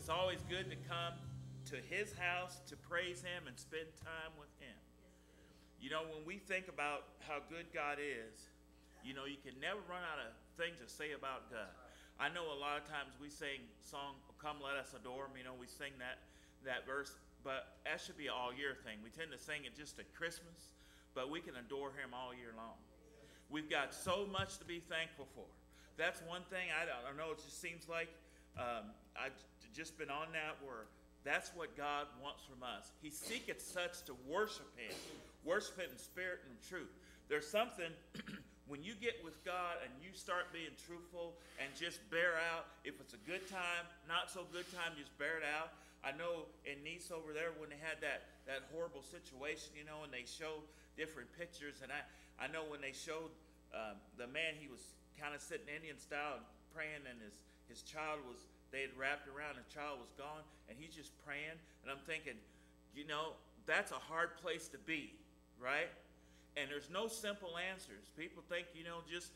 it's always good to come to his house to praise him and spend time with him. You know, when we think about how good God is, you know, you can never run out of things to say about God. I know a lot of times we sing song, Come Let Us Adore Him, you know, we sing that verse, but that should be an all year thing. We tend to sing it just at Christmas, but we can adore him all year long. We've got so much to be thankful for. That's one thing, I don't know, it just seems like I've just been on that where that's what God wants from us. He seeketh such to worship him in spirit and truth. There's something when you get with God and you start being truthful and just bear out, if it's a good time, not so good time, just bear it out. I know in Nice over there when they had that horrible situation, you know, and they showed different pictures, and I know when they showed the man, he was kind of sitting Indian style praying, and his child was, they had wrapped around, his child was gone, and he's just praying, and I'm thinking, you know, that's a hard place to be, right? And there's no simple answers. People think, you know, just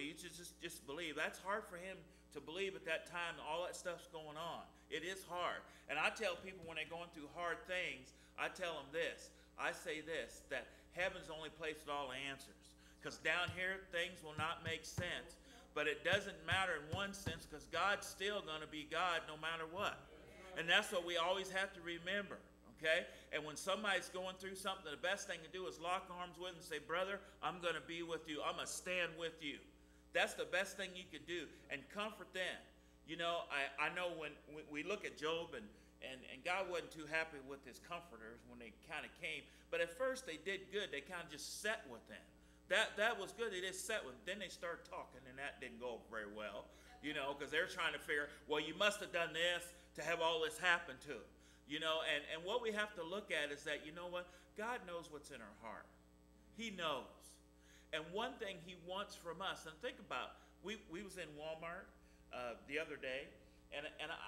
believe. That's hard for him to believe at that time, all that stuff's going on. It is hard. And I tell people when they're going through hard things, I tell them this. I say this, that heaven's the only place with all the answers. Because down here, things will not make sense. But it doesn't matter in one sense, because God's still going to be God no matter what. And that's what we always have to remember. Okay? And when somebody's going through something, the best thing to do is lock arms with them and say, brother, I'm going to be with you. I'm going to stand with you. That's the best thing you could do. And comfort them. You know, I know when we look at Job, and God wasn't too happy with his comforters when they kind of came. But at first they did good. They kind of just sat with them. That was good. They just sat with them. Then they started talking, and that didn't go very well. You know, because they're trying to figure, well, you must have done this to have all this happen to him. You know, and what we have to look at is that, you know what? God knows what's in our heart. He knows. And one thing he wants from us, and think about, we was in Walmart the other day, and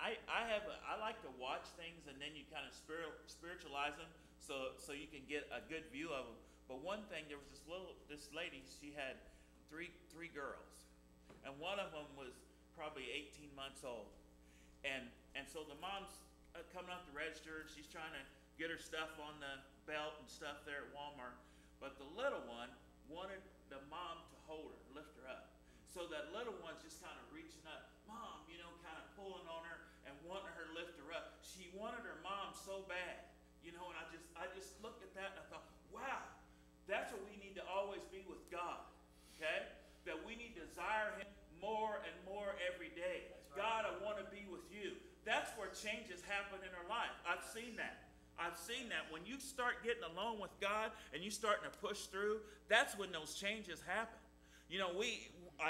I like to watch things, and then you kind of spiritualize them so you can get a good view of them. But one thing, there was this lady, she had three girls, and one of them was probably 18 months old, and so the mom's coming up the register, she's trying to get her stuff on the belt and stuff there at Walmart, but the little one wanted the mom to hold her, lift her up. So that little one's just kind of reaching up, mom, you know, kind of pulling on her and wanting her to lift her up. She wanted her mom so bad, you know, and I just looked at that and I thought, wow, that's what we need to always be with God, okay? That we need to desire him more and more every day. Right. God, I want to be with you. That's where changes happen in our life. I've seen that. I've seen that. When you start getting alone with God and you starting to push through, that's when those changes happen. You know, we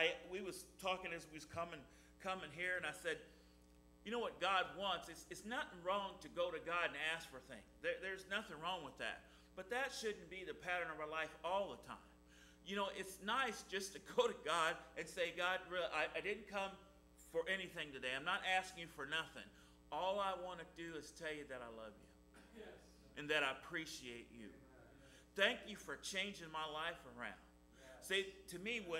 was talking as we was coming here, and I said, you know what God wants? It's nothing wrong to go to God and ask for things. There's nothing wrong with that. But that shouldn't be the pattern of our life all the time. You know, it's nice just to go to God and say, God, really, I didn't come for anything today. I'm not asking you for nothing. All I want to do is tell you that I love you. Yes. And that I appreciate you. Thank you for changing my life around. Yes. See, to me, when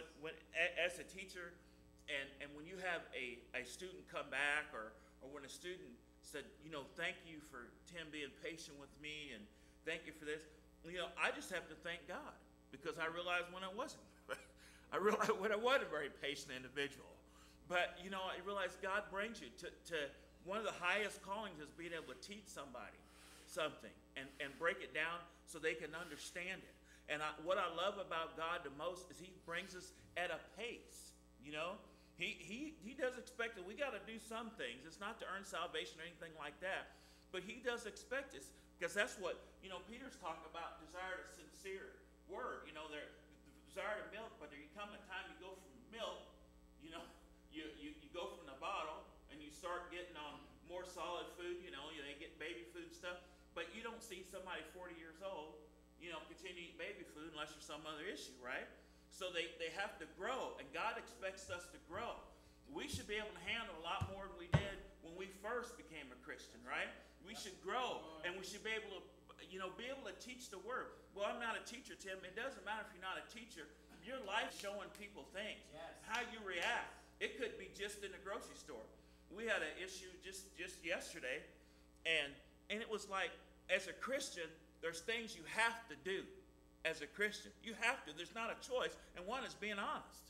as a teacher, and when you have a student come back, or when a student said, you know, thank you for Tim being patient with me, and thank you for this, you know, I just have to thank God, because I realized when I wasn't. I realized when I wasn't a very patient individual. But, you know, I realized God brings you to one of the highest callings is being able to teach somebody something and break it down so they can understand it. And what I love about God the most is he brings us at a pace, you know. He does expect that we got to do some things. It's not to earn salvation or anything like that. But he does expect us, because that's what, you know, Peter's talking about, desire a sincere word. You know, the desire to milk, but there come a time you go from milk, you know, you go from the bottle and you start getting on more solid food, you know, they get baby food stuff, but you don't see somebody 40 years old, you know, continue to eat baby food unless there's some other issue, right? So they have to grow, and God expects us to grow. We should be able to handle a lot more than we did when we first became a Christian, right? We should grow, and we should be able to, you know, be able to teach the word. Well, I'm not a teacher, Tim. It doesn't matter if you're not a teacher. Your life's showing people things. Yes. How you react. It could be just in the grocery store. we had an issue just yesterday, and it was like, as a Christian, there's things you have to do. As a Christian, you have to. There's not a choice, and one is being honest.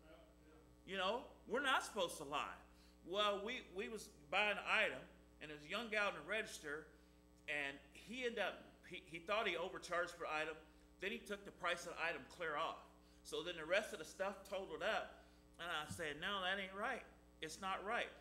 You know, we're not supposed to lie. Well, we was buying an item, and there's a young gal in the register, and he ended up, he thought he overcharged per item. Then he took the price of the item clear off. So then the rest of the stuff totaled up, and I said, no, that ain't right. It's not right.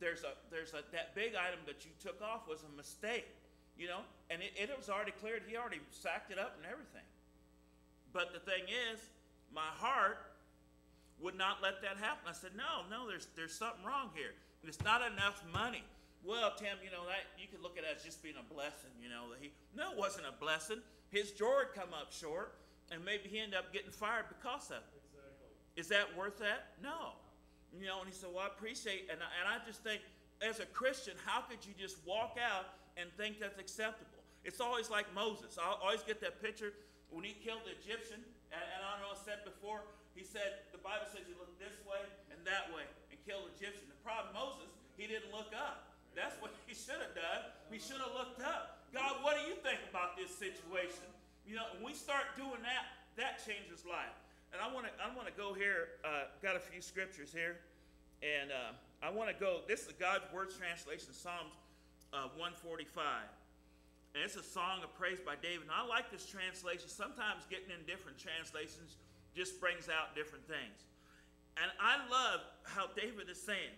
That big item that you took off was a mistake, you know, and it was already cleared. He already sacked it up and everything. But the thing is, my heart would not let that happen. I said, no, there's something wrong here. It's not enough money. Well, Tim, you know, that you could look at it as just being a blessing, you know. No, it wasn't a blessing. His drawer had come up short, and maybe he ended up getting fired because of it. Exactly. Is that worth that? No. You know, and he said, well, I appreciate it. And I just think, as a Christian, how could you just walk out and think that's acceptable? It's always like Moses. I always get that picture when he killed the Egyptian, and I don't know, I said before, he said, the Bible says he looked this way and that way and killed the Egyptian. The problem, Moses, he didn't look up. That's what he should have done. He should have looked up. God, what do you think about this situation? You know, when we start doing that, that changes life. And I want to go here. Got a few scriptures here, and I want to go. This is God's Word translation, Psalms 145, and it's a song of praise by David. And I like this translation. Sometimes getting in different translations just brings out different things. And I love how David is saying,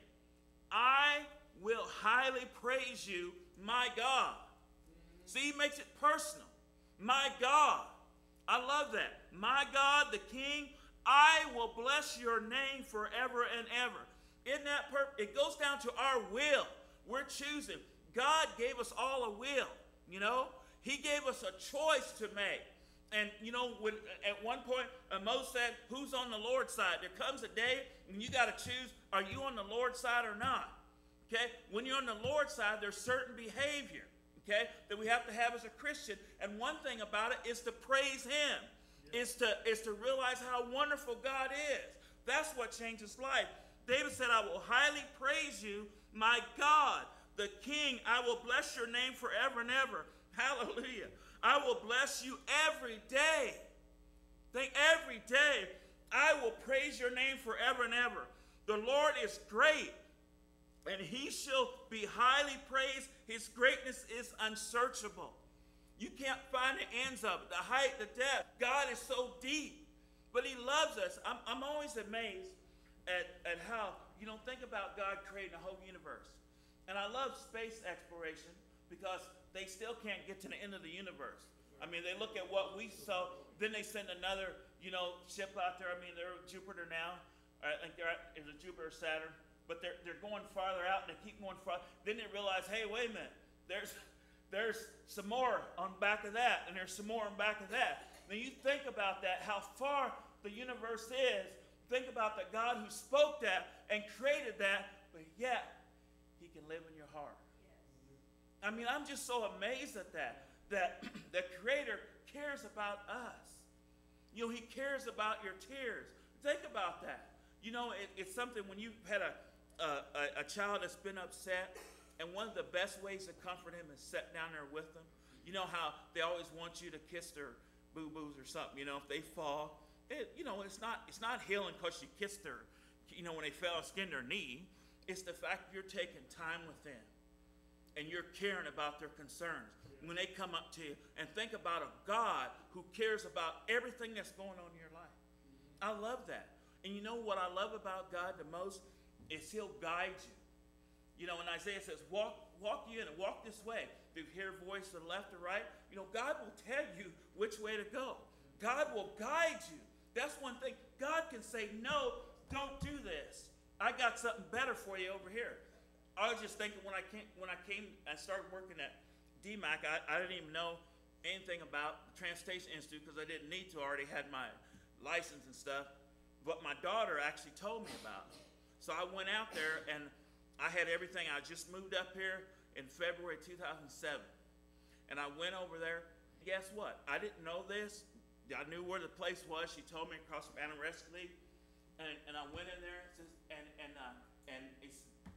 "I will highly praise you, my God." See, he makes it personal. My God. I love that. My God, the King, I will bless your name forever and ever. In that it goes down to our will. We're choosing. God gave us all a will, you know. He gave us a choice to make. And, you know, when at one point, Moses said, who's on the Lord's side? There comes a day when you got to choose, are you on the Lord's side or not? Okay? When you're on the Lord's side, there's certain behavior, okay, that we have to have as a Christian. And one thing about it is to praise him, is to realize how wonderful God is. That's what changes life. David said, I will highly praise you, my God, the King. I will bless your name forever and ever. Hallelujah. I will bless you every day. Think every day. I will praise your name forever and ever. The Lord is great, and he shall be highly praised. His greatness is unsearchable. You can't find the ends of it, the height, the depth. God is so deep, but he loves us. I'm always amazed at how, you know, think about God creating the whole universe. And I love space exploration because they still can't get to the end of the universe. I mean, they look at what we saw, then they send another, you know, ship out there. I mean, they're Jupiter now. I think there's a Jupiter, Saturn. But they're going farther out, and they keep going farther. Then they realize, hey, wait a minute. There's some more on back of that, and there's some more on back of that. Now you think about that, how far the universe is. Think about the God who spoke that and created that, but yet he can live in your heart. Yes. I mean, I'm just so amazed at that the Creator cares about us. You know, he cares about your tears. Think about that. You know, it's something when you've had a child that's been upset, and one of the best ways to comfort him is sit down there with them. You know how they always want you to kiss their boo-boos or something, you know, if they fall. You know, it's not healing because you kissed their, you know, when they fell and skinned their knee. It's the fact you're taking time with them and you're caring about their concerns. When they come up to you, and think about a God who cares about everything that's going on in your life. I love that. And you know what I love about God the most is he'll guide you. You know, when Isaiah says, walk you in and walk this way. If you hear a voice to the left or right, you know, God will tell you which way to go. God will guide you. That's one thing. God can say, no, don't do this. I got something better for you over here. I was just thinking when I started working at DMAC, I didn't even know anything about the Transportation Institute because I didn't need to. I already had my license and stuff. But my daughter actually told me about it. So I went out there and I had everything. I just moved up here in February 2007. And I went over there. Guess what? I didn't know this. I knew where the place was. She told me across from Anna Rescue League. And I went in there and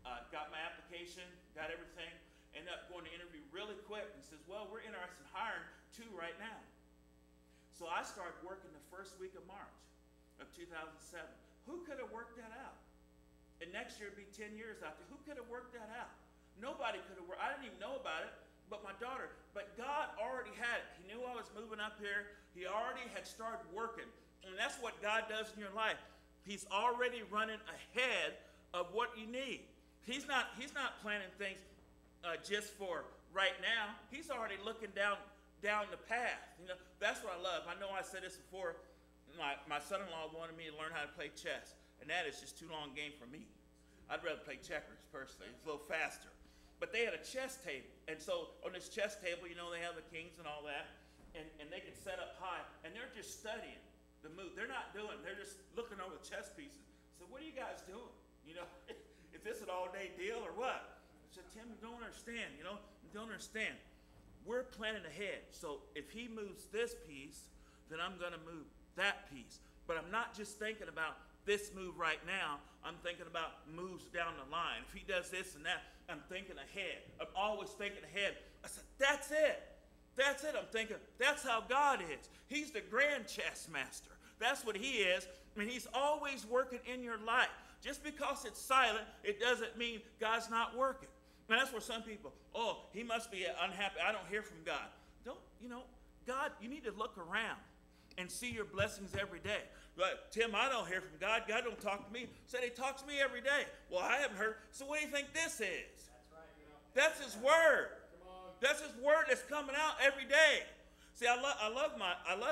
got my application, got everything, ended up going to interview really quick, and says, well, we're interested in hiring 2 right now. So I started working the first week of March of 2007. Who could have worked that out? And next year it'd be 10 years out there. Who could have worked that out? Nobody could have worked. I didn't even know about it, but my daughter. But God already had it. He knew I was moving up here. He already had started working. And that's what God does in your life. He's already running ahead of what you need. He's not planning things just for right now. He's already looking down the path. You know, that's what I love. I know I said this before. My son-in-law wanted me to learn how to play chess, and that is just too long a game for me. I'd rather play checkers personally. It's a little faster. But they had a chess table, and so on this chess table, you know, they have the kings and all that, and they can set up high, and they're just studying the move. They're not doing. They're just looking over the chess pieces. So what are you guys doing? You know, is this an all-day deal or what? I said, Tim, you don't understand. You know, you don't understand. We're planning ahead. So if he moves this piece, then I'm going to move that piece. But I'm not just thinking about this move right now. I'm thinking about moves down the line. If he does this and that, I'm thinking ahead. I'm always thinking ahead. I said, that's it. That's it. I'm thinking, that's how God is. He's the grand chess master. That's what he is. I mean, he's always working in your life. Just because it's silent, it doesn't mean God's not working. And that's where some people, oh, he must be unhappy. I don't hear from God. Don't, you know, God, you need to look around and see your blessings every day. But Tim, I don't hear from God. God don't talk to me. Said he talks to me every day. Well, I haven't heard. So what do you think this is? That's right. You know. That's his word. That's his word that's coming out every day. See, I love my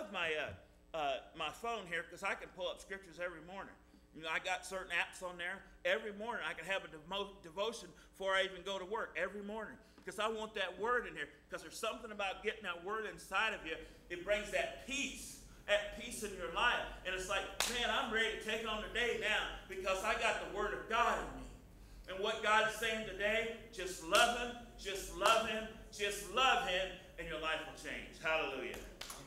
phone here because I can pull up scriptures every morning. You know, I got certain apps on there. Every morning I can have a devotion before I even go to work every morning because I want that word in here because there's something about getting that word inside of you. It brings that peace in your life. And it's like, man, I'm ready to take on the day now because I got the word of God in me. And what God is saying today, just love him, just love him, just love him, and your life will change. Hallelujah.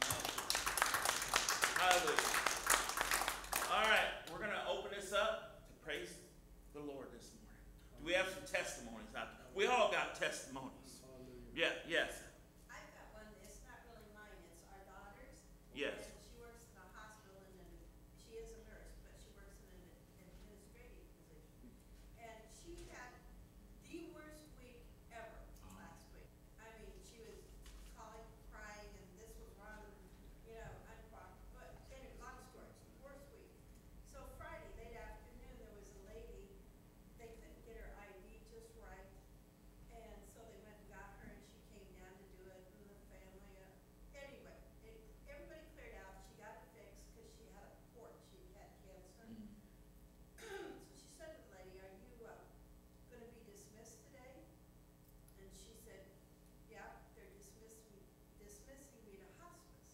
Hallelujah. All right, we're going to open this up to praise the Lord this morning. Do we have some testimonies out there? We all got testimonies. Yeah, yes. I've got one. It's not really mine. It's our daughter's. Yes. And she works in a hospital, and she is a nurse, but she works in an administrative position. And she had the worst week ever last week. I mean, she was calling, crying, and this was wrong, you know, but anyway, long story, worst week. So Friday, late afternoon, there was a lady, they couldn't get her ID just right. And so they went and got her, and she came down to do it, and the family, anyway, everybody cleared out. She got it fixed because she had a port. She had cancer. So she said to the lady, are you going to be dismissed today? And she said, yeah, they're dismissing me to hospice.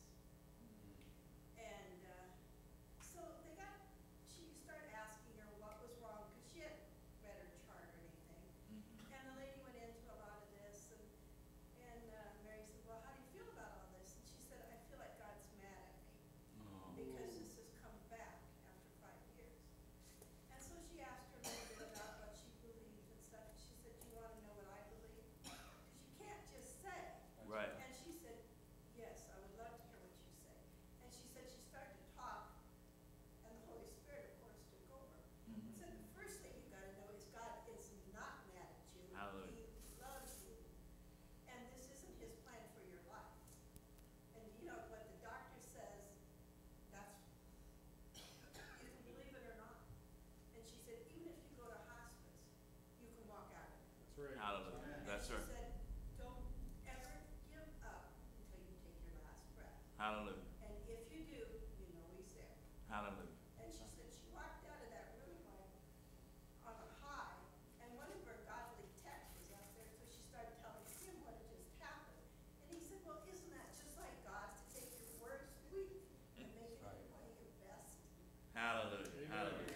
And so she started asking her what was wrong because she hadn't read her chart or anything. And the lady went into a lot of this, and Mary said, well, how do you feel about all this? And she said, I feel like God's mad at me because this has come back after 5 years. And so she asked her a little bit about what she believed and stuff. And she said, do you want to know what I believe? Because you can't just say. Right. And she said, yes, I would love to hear what you say. And she said she started to talk, and the Holy Spirit, of course, took over. Said the first thing you got to know is God is not mad at you. Hallelujah. He loves you. And this isn't his plan for your life. And you know what the doctor says, that's, you can believe it or not. And she said, even if you go to hospice, you can walk out of it. That's right. Hallelujah. That's She right. said, don't ever give up until you take your last breath. Hallelujah. And if you do, you know he's there. Hallelujah. And she said she walked out of that room like on a high, and one of her godly texts was up there, so she started telling him what had just happened. And he said, well, isn't that just like God to take your worst week and make it one of your best? Hallelujah. Hallelujah.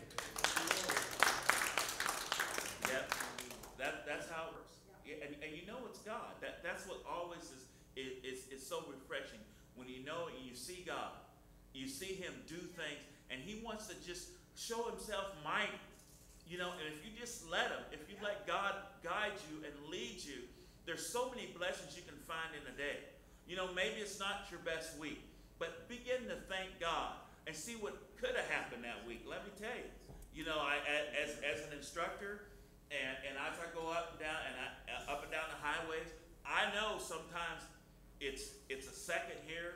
Yep. That's how it works. Yeah, and you know it's God. That's what always is so refreshing when you know and you see God. You see him do things, and he wants to just show himself mighty. You know, and if you just let him, if you let God guide you and lead you, there's so many blessings you can find in a day. You know, maybe it's not your best week, but begin to thank God and see what could have happened that week. Let me tell you, you know, as an instructor, and as I go up and down the highways, I know sometimes it's a second here,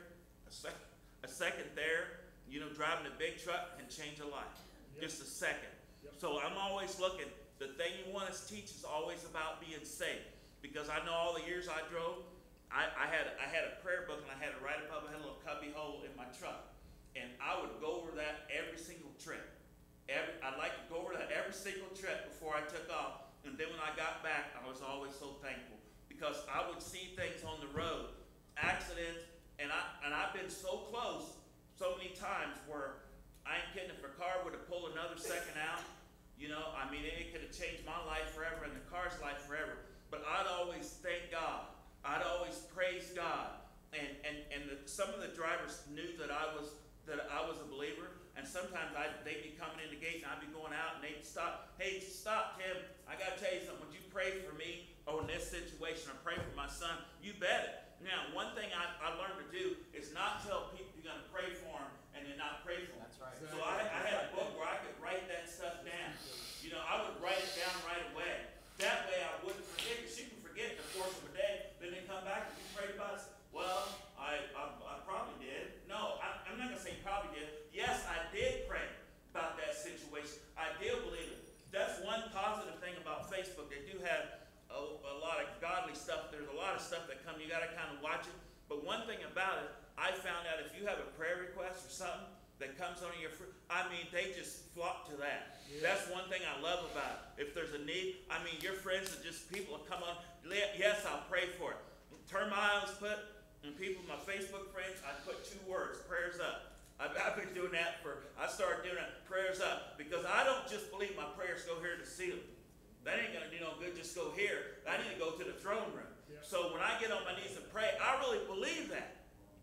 a second there. You know, driving a big truck can change a life. Yep. Just a second. Yep. So I'm always looking. The thing you want to teach is always about being safe, because I know all the years I drove, I had a prayer book, and I had it right above. I had a little cubby hole in my truck, and I would go over that every single trip. I'd like to go over that every single trip before I took off. And then when I got back, I was always so thankful, because I would see things on the road, accidents, and I've been so close so many times where I ain't kidding, if a car would have pulled another second out, you know, I mean, it could have changed my life forever and the car's life forever. But I'd always thank God. I'd always praise God. And some of the drivers knew that I was a believer. And sometimes they'd be coming in the gate, and I'd be going out, and they'd stop. Hey, stop, Tim. I got to tell you something. Would you pray for me on this situation, or pray for my son? You bet it. Now, one thing I learned to do is not tell people you're going to pray for them and then not pray for them. That's right. So I had a book where I could write that stuff down. You know, I would write it down right away. That way I wouldn't forget, because you can forget in the course of a day, then they come back and you pray about it. Well, I probably did. No, I'm not going to say probably did. Yes, I did pray about that situation. I did believe it. That's one positive thing about Facebook. They do have a lot of godly stuff. There's a lot of stuff that come. You got to kind of watch it. But one thing about it, I found out if you have a prayer request or something that comes on your, I mean, they just flock to that. Yeah. That's one thing I love about it. If there's a need, I mean, your friends are just people that come on. Yes, I'll pray for it. Term I always put, and people, my Facebook friends, I put 2 words: prayers up. I've been doing that I started doing that, prayers up, because I don't just believe my prayers go here to the ceiling. That ain't going to do no good, just go here. I need to go to the throne room. Yeah. So when I get on my knees and pray, I really believe that.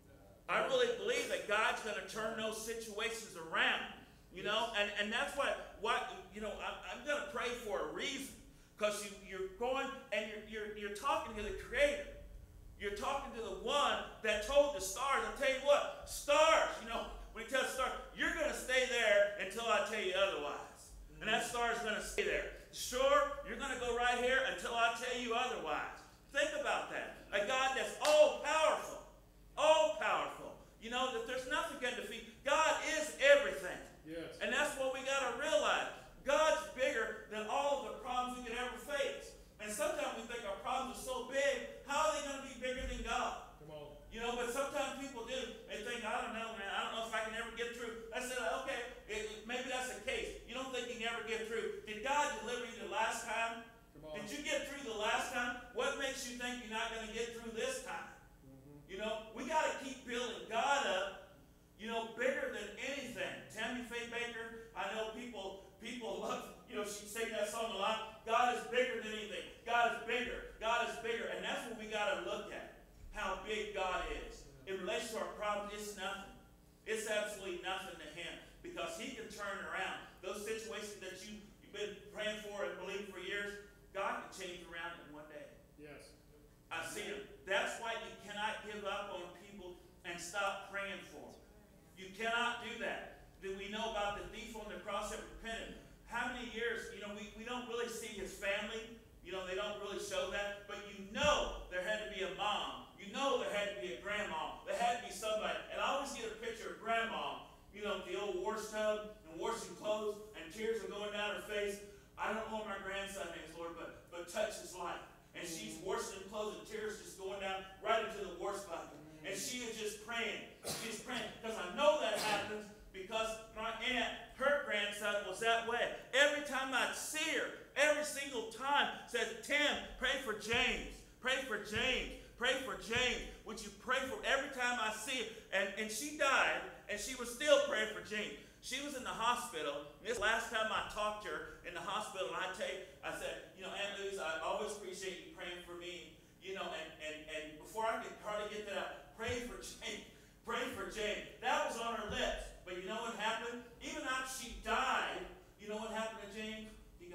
I really believe that God's going to turn those situations around. You know, and that's what you know, I'm going to pray for a reason. Because you're going and you're talking to the Creator. You're talking to the one that told the stars. I'll tell you what, stars, you know, when he tells stars, you're going to stay there until I tell you otherwise. And that star is going to stay there. Sure, you're going to go right here until I tell you otherwise. Think about that. A God that's all powerful. All powerful. You know, that there's nothing can defeat. God is everything. Yes. And that's what we got to realize. God's bigger than all of the problems we could ever face. And sometimes we think our problems are so big, how are they going to be bigger than God? Come on. You know, but sometimes people do. They think, I don't know, man. I don't know if I can ever get through. I said, okay, maybe that's the case. You don't think you can ever get through. Did God deliver you the last time? Come on. Did you get through the last time? What makes you think you're not going to get through this time? Mm-hmm. You know, we got to keep building God up, you know, bigger than anything. Tammy Faye Baker, I know people love, you know, she sang that song a lot. God is bigger than anything. God is bigger. God is bigger. And that's what we got to look at. How big God is. In relation to our problems, it's nothing. It's absolutely nothing to Him. Because He can turn around. Those situations that you've been praying for and believing for years, God can change around in one day. Yes. I see Him. That's why you cannot give up on people and stop praying for them. You cannot do that. Do we know about the thief on the cross that repented? How many years, you know, we don't really see his family. You know, they don't really show that. But you know there had to be a mom. You know there had to be a grandma. There had to be somebody. And I always get a picture of grandma, you know, the old wash tub and washing clothes, and tears are going down her face. I don't know what my grandson is, Lord, but touch his life. And she's washing clothes, and tears just going down right into the wash bucket. And she is just praying. She's praying. Because I know that happens. Because my aunt, her grandson was that way. Every time I'd see her, every single time, said, Tim, pray for James. Pray for James. Pray for James. Would you pray for every time I see her? And she died, and she was still praying for James. She was in the hospital. This last time I talked to her in the hospital, and I said, you know, Aunt Louise, I always appreciate you praying for me. You know, and before I could hardly get that, pray for James. Pray for James. That was on her lips. But you know what happened? Even after she died, you know what happened to James? He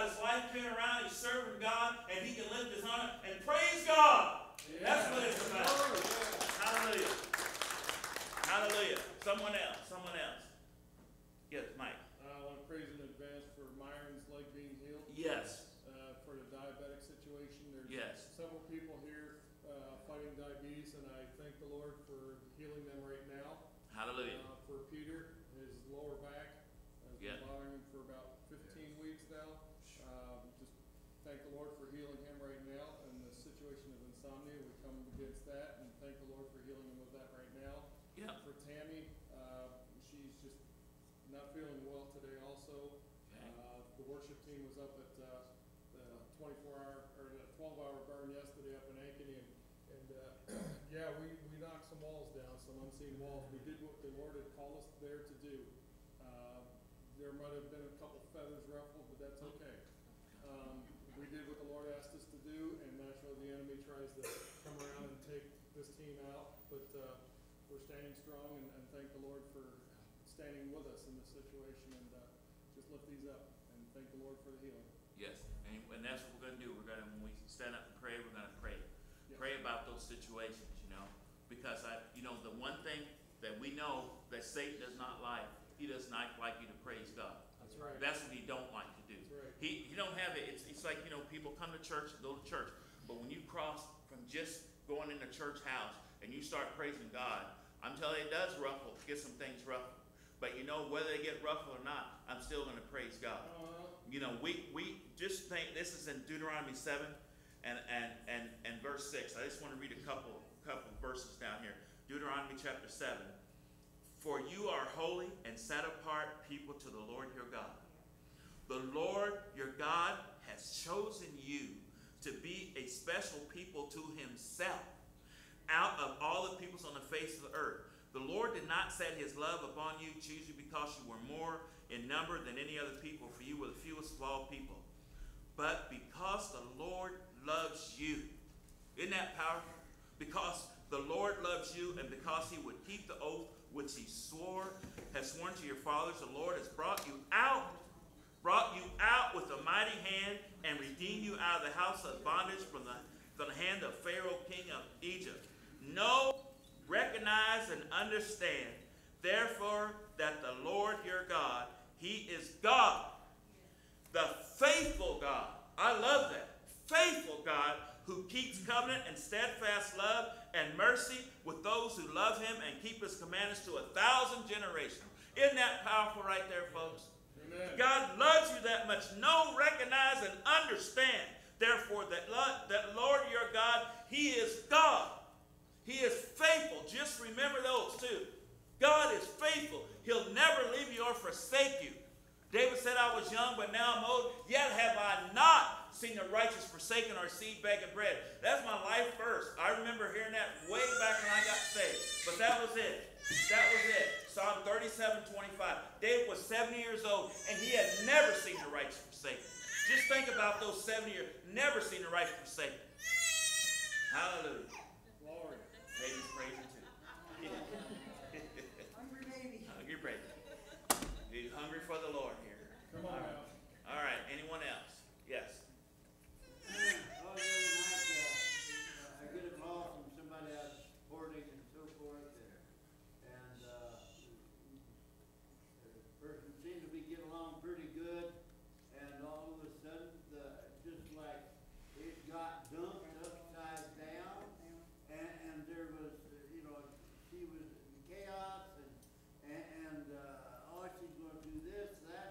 got his life turned around, he's serving God, and he can lift his arm and praise God. Yeah. That's what it's about. Hallelujah. Hallelujah. Someone else. Yes, Mike. I want to praise in advance for Myron's leg being healed. Yes. For the diabetic situation. There's Yes. several people here fighting diabetes, and I thank the Lord for healing them right now. Hallelujah. For Peter, his lower back has been bothering him for about 15 weeks now. Just thank the Lord for healing him right now. And the situation of insomnia, we come against that, and thank the Lord for healing him with that right now. Yeah. For Tammy, she's just not feeling well today also. Okay. The worship team was up at the 24-hour or the 12-hour burn yesterday up in Ankeny, and yeah, we knocked some walls down, some unseen walls. We did what the Lord had called us there to do. There might have been a couple feathers ruffled, but that's okay. We did what the Lord asked us to do, and naturally the enemy tries to come around and take this team out, but we're standing strong, and thank the Lord for standing with us in this situation, and just lift these up, and thank the Lord for the healing. Yes, and that's what we're going to do. When we stand up and pray, we're going to pray. Yes. Pray about those situations, because the one thing that we know that Satan does not like, he does not like you to praise God. That's right. That's what he don't like to do. That's right. He don't have it. It's like, people come to church and go to church, but when you cross from just going in the church house and you start praising God, I'm telling you, it does get some things ruffled. But whether they get ruffled or not, I'm still going to praise God. We just think, this is in Deuteronomy 7 and verse 6. I just want to read a couple verses down here. Deuteronomy chapter 7. For you are holy and set apart people to the Lord your God. The Lord your God has chosen you to be a special people to himself out of all the peoples on the face of the earth. The Lord did not set his love upon you, choose you because you were more in number than any other people, for you were the fewest of all people. But because the Lord loves you. Isn't that powerful? Because the Lord loves you, and because he would keep the oath which he has sworn to your fathers, the Lord has brought you out with a mighty hand and redeemed you out of the house of bondage from the hand of Pharaoh, king of Egypt. Know, recognize, and understand, therefore, that the Lord your God, he is God, the faithful God. I love that. Faithful God, who keeps covenant and steadfast love and mercy with those who love him and keep his commandments to 1,000 generations. Isn't that powerful right there, folks? Amen. God loves you that much. Know, recognize, and understand, therefore, that Lord your God, he is God. He is faithful. Just remember those two. God is faithful. He'll never leave you or forsake you. David said, I was young, but now I'm old. Yet have I not seen the righteous forsaken or seed begging bread. That's my life verse. I remember hearing that way back when I got saved. But that was it. That was it. Psalm 37:25. David was 70 years old, and he had never seen the righteous forsaken. Just think about those 70 years. Never seen the righteous forsaken. Hallelujah. Glory. Baby's praising too. Hungry baby. Hungry baby. Be hungry for the Lord here. Come on now. All right. Anyone else? Yes. Oh, the other night, I get a call from somebody out sporting and so forth, and the person seemed to be getting along pretty good, and all of a sudden, just like it got dumped upside down, and there was, she was in chaos, and oh, she's going to do this, that,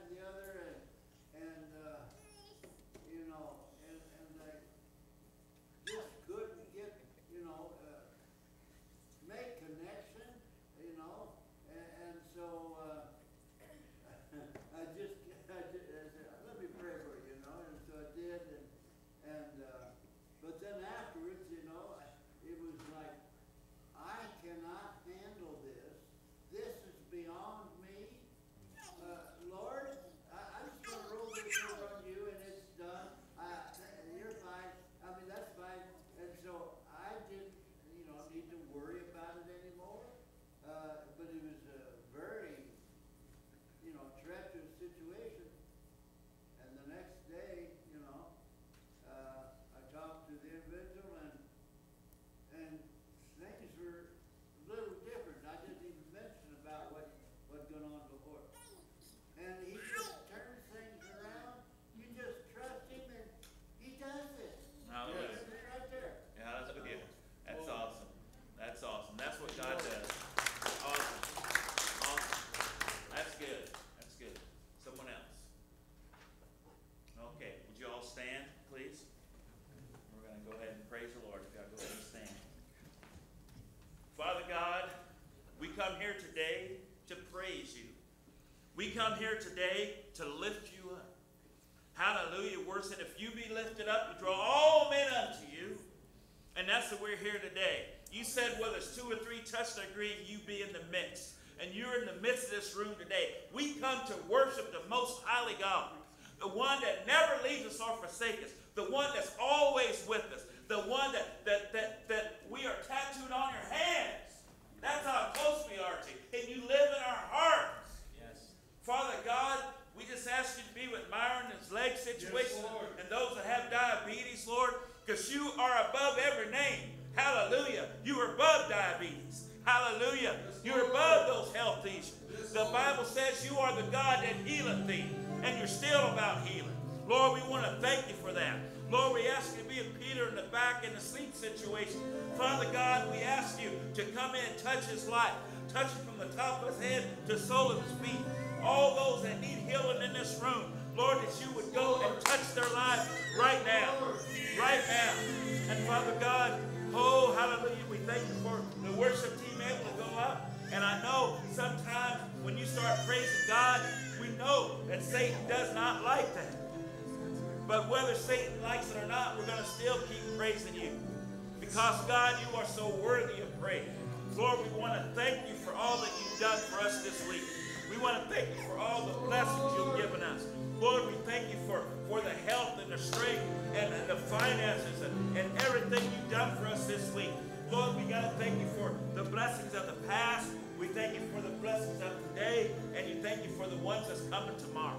We come here today to lift you up. Hallelujah. Word said, if you be lifted up, you draw all men unto you. And that's what we're here today. You said, whether it's 2 or 3 touch and agree, you be in the midst. And you're in the midst of this room today. We come to worship the most highly God. The one that never leaves us or forsakes us. The one that's always with us. The one that we are tattooed on your hands. That's how close we are to you. And you live in our hearts. Yes. Father God, we just ask you to be with Myron and his leg situation, yes, and those that have diabetes, Lord, because you are above every name. Hallelujah. You are above diabetes. Hallelujah. Yes, you're above those health issues. Yes, the Bible says you are the God that healeth thee, and you're still about healing. Lord, we want to thank you for that. Lord, we ask you to be with Peter in the back in the sleep situation. Father God, we ask you to come in and touch his life. Touch him from the top of his head to the sole of his feet. All those that need healing in this room, Lord, that you would go and touch their lives right now. Right now. And Father God, oh, hallelujah, we thank you for the worship team able to go up. And I know sometimes when you start praising God, we know that Satan does not like that. But whether Satan likes it or not, we're going to still keep praising you. Because, God, you are so worthy of praise. Lord, we want to thank you for all that you've done for us this week. We want to thank you for all the blessings you've given us. Lord, we thank you for the health and the strength and the finances and everything you've done for us this week. Lord, we got to thank you for the blessings of the past. We thank you for the blessings of today. And you thank you for the ones that's coming tomorrow.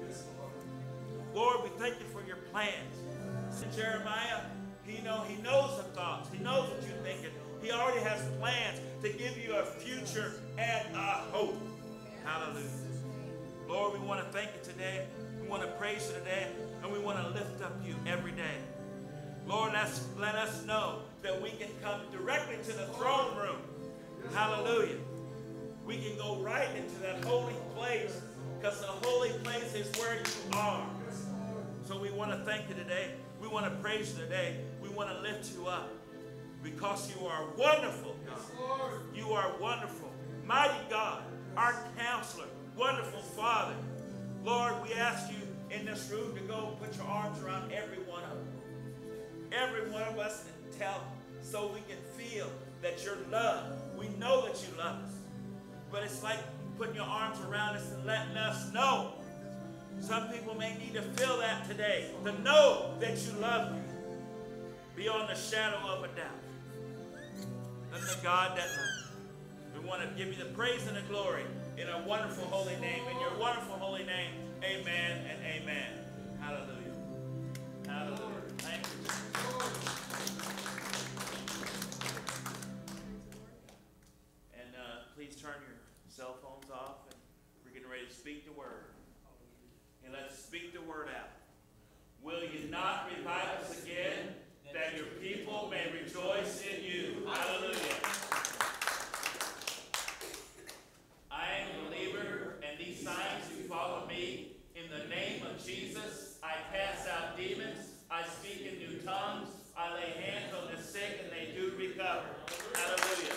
Lord, we thank you for your plans. Jeremiah, he knows the thoughts. He knows what you're thinking. He already has plans to give you a future and a hope. Hallelujah. Lord, we want to thank you today. We want to praise you today. And we want to lift up you every day. Lord, let us know that we can come directly to the throne room. Hallelujah. We can go right into that holy place because the holy place is where you are. So we want to thank you today. We want to praise you today. We want to lift you up because you are wonderful, God. You are wonderful. Mighty God, our counselor, wonderful Father. Lord, we ask you in this room to go put your arms around every one of them. Every one of us and tell so we can feel that you're loved. We know that you love us. But it's like putting your arms around us and letting us know. Some people may need to feel that today, to know that you love you beyond the shadow of a doubt. And the God that loves you. We want to give you the praise and the glory in a wonderful holy name. In your wonderful holy name, amen and amen. Hallelujah. Hallelujah. Thank you. And please turn your cell phones off, and we're getting ready to speak the word. And let's speak the word out. Will you not revive us again, that your people may rejoice in you? Hallelujah. I am a believer, and these signs do follow me. In the name of Jesus, I cast out demons. I speak in new tongues. I lay hands on the sick, and they do recover. Hallelujah.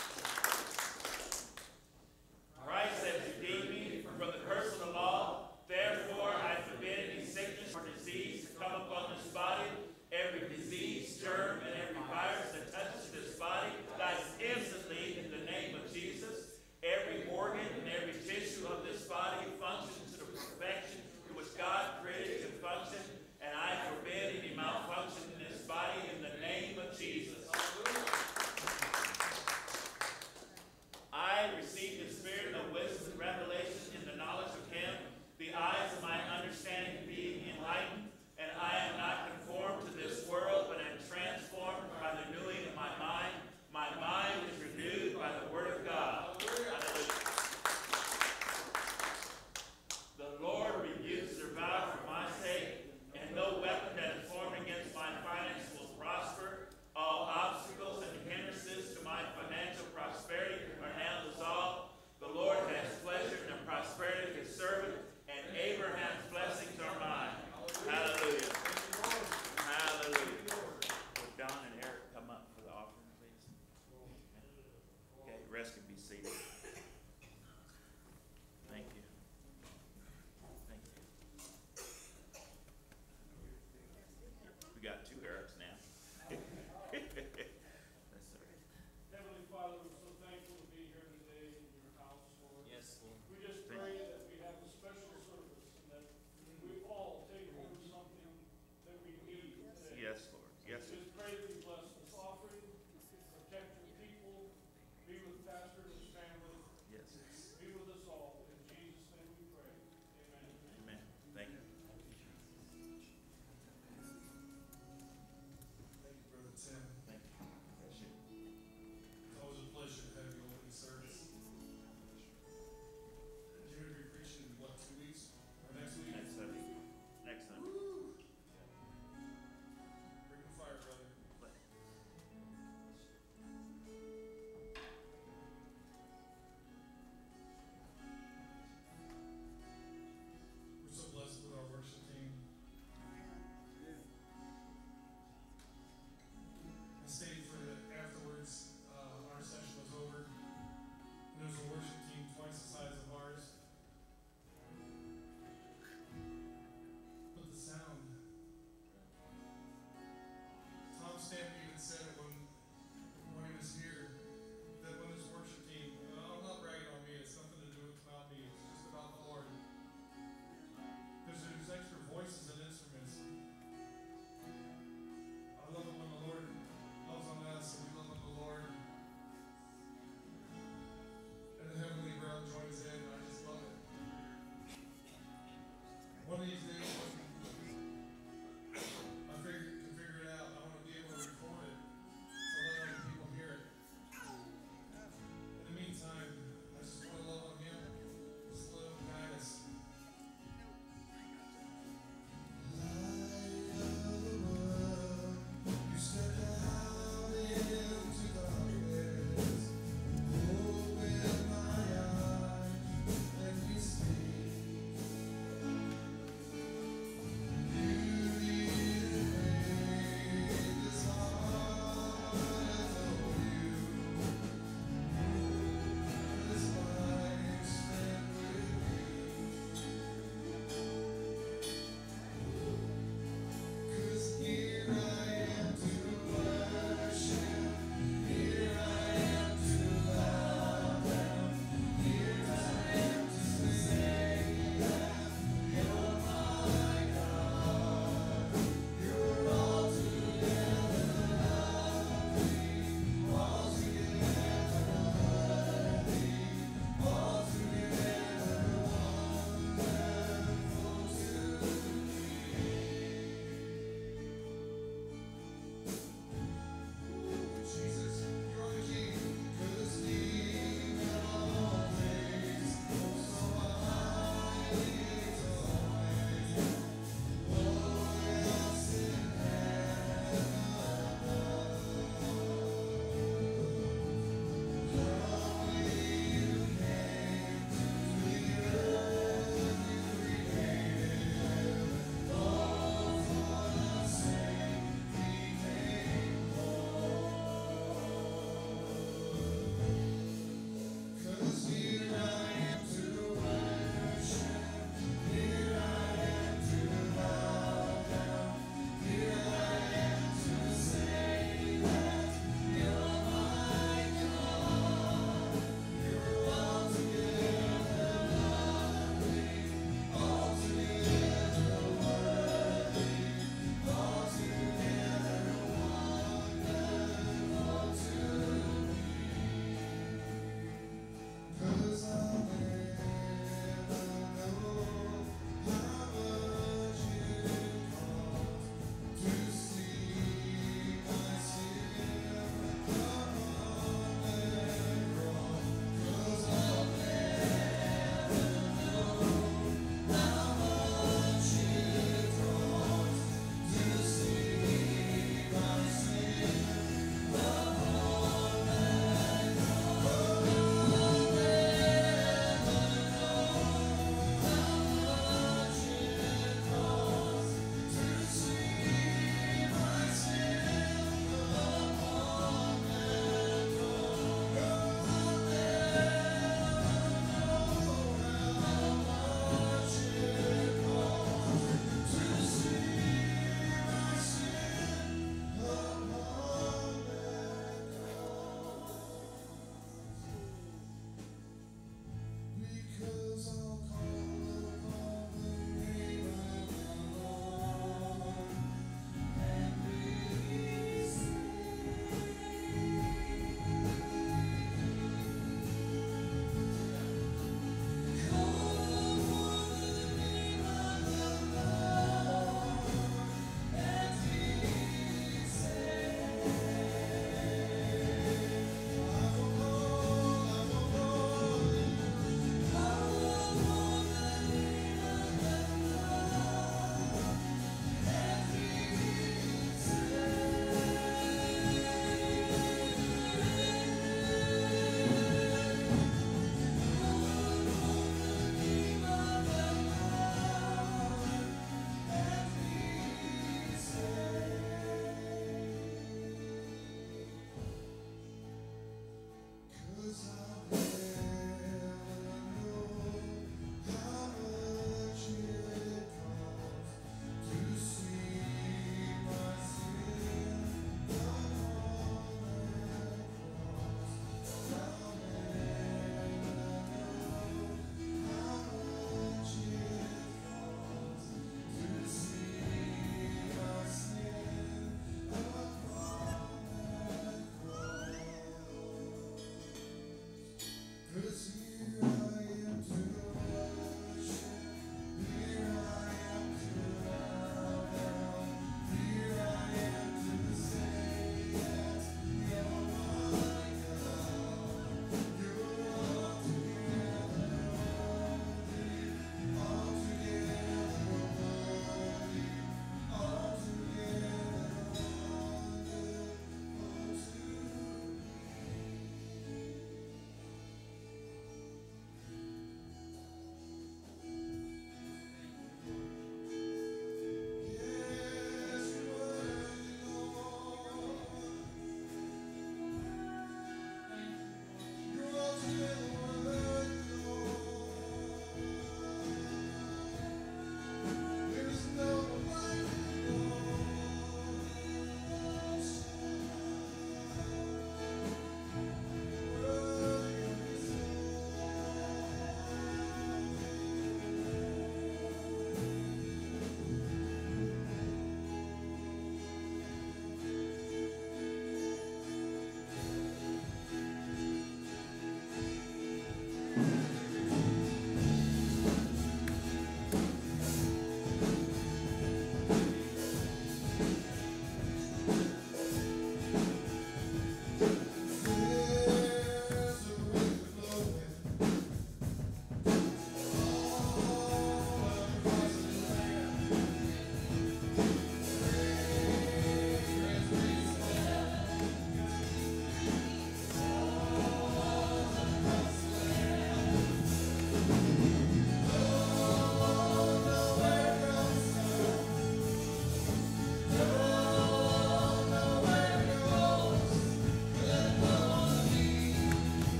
Christ has redeemed me from the curse of the law. Therefore, I forbid any sickness or disease to come upon this body. Every disease, germ, and every virus that touches this body dies instantly in the name of Jesus. Every organ and every tissue of this body functions to the perfection to which God created it to function. And I forbid any malfunction in this body in the name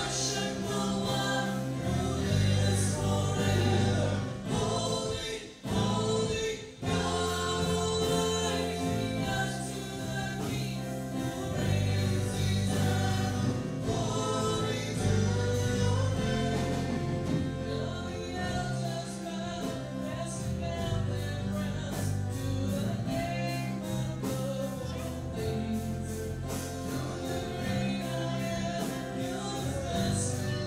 Thank you.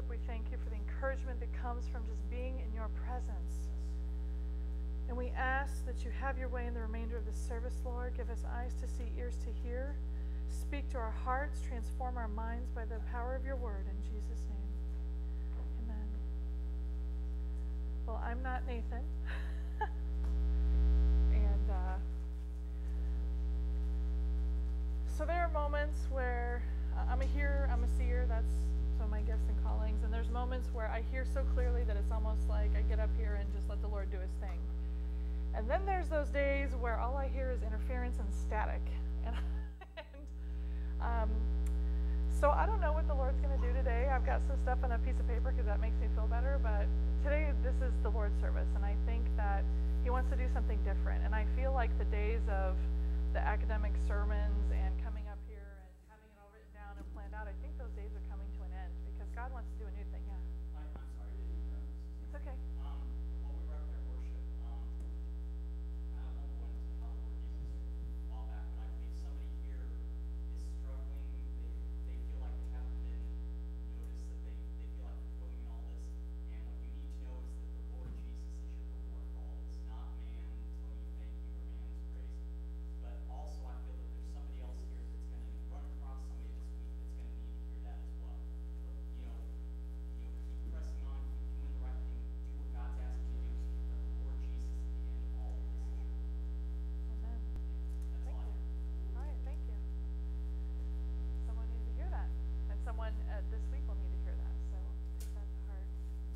we thank you for the encouragement that comes from just being in your presence. And we ask that you have your way in the remainder of this service, Lord. Give us eyes to see, ears to hear. Speak to our hearts, transform our minds by the power of your word. In Jesus' name, amen. Well, I'm not Nathan. And so there are moments where I'm a hearer, I'm a seer, that's some of my gifts and callings, and there's moments where I hear so clearly that it's almost like I get up here and just let the Lord do his thing. And then there's those days where all I hear is interference and static. So I don't know what the Lord's going to do today. I've got some stuff on a piece of paper because that makes me feel better, but today this is the Lord's service, and I think that he wants to do something different. And I feel like the days of the academic sermons and coming up here and having it all written down and planned out, I think those days are coming to an end because God wants to do a new thing. Yeah. I'm sorry, I didn't know. It's okay. While we were up there in worship, I won't go into how the Lord uses it a while back, but I believe somebody here is struggling. They feel like they haven't been noticed, that they feel like they're doing all this. And what you need to know is that the Lord Jesus is your reward for all this, not man telling you thank you or man's praise. But also I feel that there's somebody else here that's going to run across somebody this week that's going to need to hear that as well. But, keep pressing on, keep doing the right thing, do what God's asked you to do, but the Lord Jesus at the end of all of this is your reward. Amen. That's Thank all I you. have. All right, thank you. Someone needs to hear that, and someone this week will need to hear that, so take that to heart.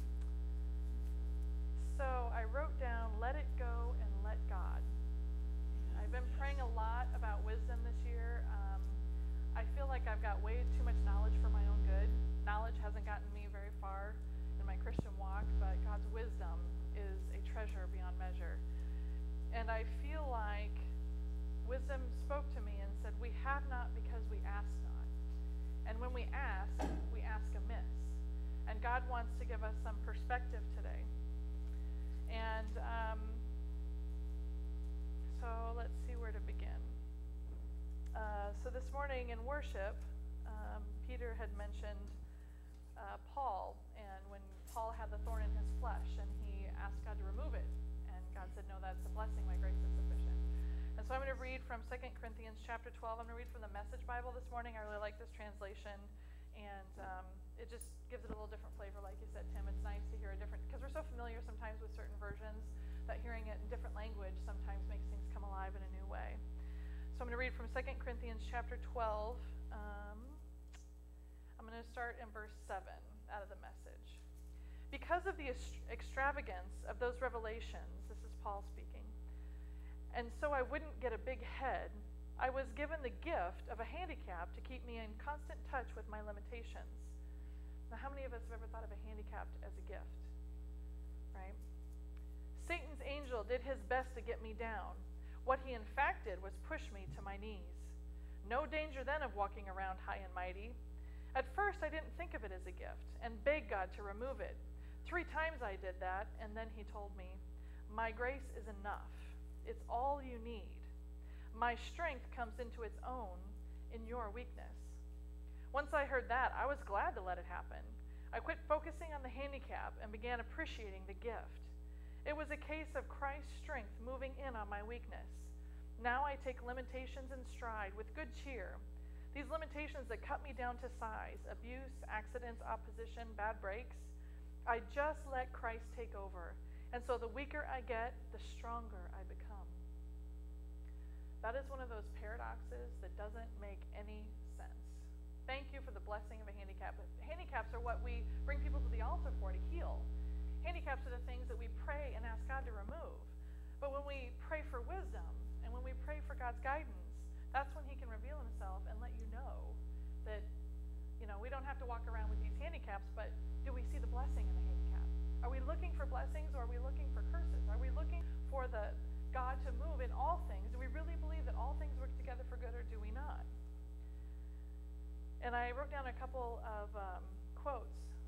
So I wrote down, let it go and let God. I've been praying a lot about wisdom this year. I feel like I've got way too much knowledge for my own good. Knowledge hasn't gotten me very far in my Christian walk, but God's wisdom is a treasure beyond measure. And I feel like wisdom spoke to me and said, we have not because we ask not. And when we ask amiss. And God wants to give us some perspective today. And so let's see where to begin. So this morning in worship, Peter had mentioned Paul, and when Paul had the thorn in his flesh, and he asked God to remove it. And God said, no, that's a blessing, my grace is sufficient. And so I'm going to read from 2 Corinthians chapter 12. I'm going to read from the Message Bible this morning. I really like this translation, and it just gives it a little different flavor, like you said, Tim. It's nice to hear a different, because we're so familiar sometimes with certain versions that hearing it in different language sometimes makes things come alive in a new way. So I'm going to read from 2 Corinthians chapter 12. I'm going to start in verse 7 out of the Message. Because of the extravagance of those revelations, this is Paul speaking, and so I wouldn't get a big head, I was given the gift of a handicap to keep me in constant touch with my limitations. Now, how many of us have ever thought of a handicap as a gift? Right? Satan's angel did his best to get me down. What he in fact did was push me to my knees. No danger then of walking around high and mighty. At first, I didn't think of it as a gift and begged God to remove it. 3 times I did that, and then he told me, my grace is enough. It's all you need. My strength comes into its own in your weakness. Once I heard that, I was glad to let it happen. I quit focusing on the handicap and began appreciating the gift. It was a case of Christ's strength moving in on my weakness. Now I take limitations in stride with good cheer. These limitations that cut me down to size, abuse, accidents, opposition, bad breaks, I just let Christ take over. And so the weaker I get, the stronger I become. That is one of those paradoxes that doesn't make any sense. Thank you for the blessing of a handicap. But handicaps are what we bring people to the altar for, to heal. Handicaps are the things that we pray and ask God to remove. But when we pray for wisdom and when we pray for God's guidance, that's when he can reveal himself and let you know that, we don't have to walk around with these handicaps, but do we see the blessing in the handicap? Are we looking for blessings, or are we looking for curses? Are we looking for the God to move in all things? Do we really believe that all things work together for good, or do we not? And I wrote down a couple of quotes,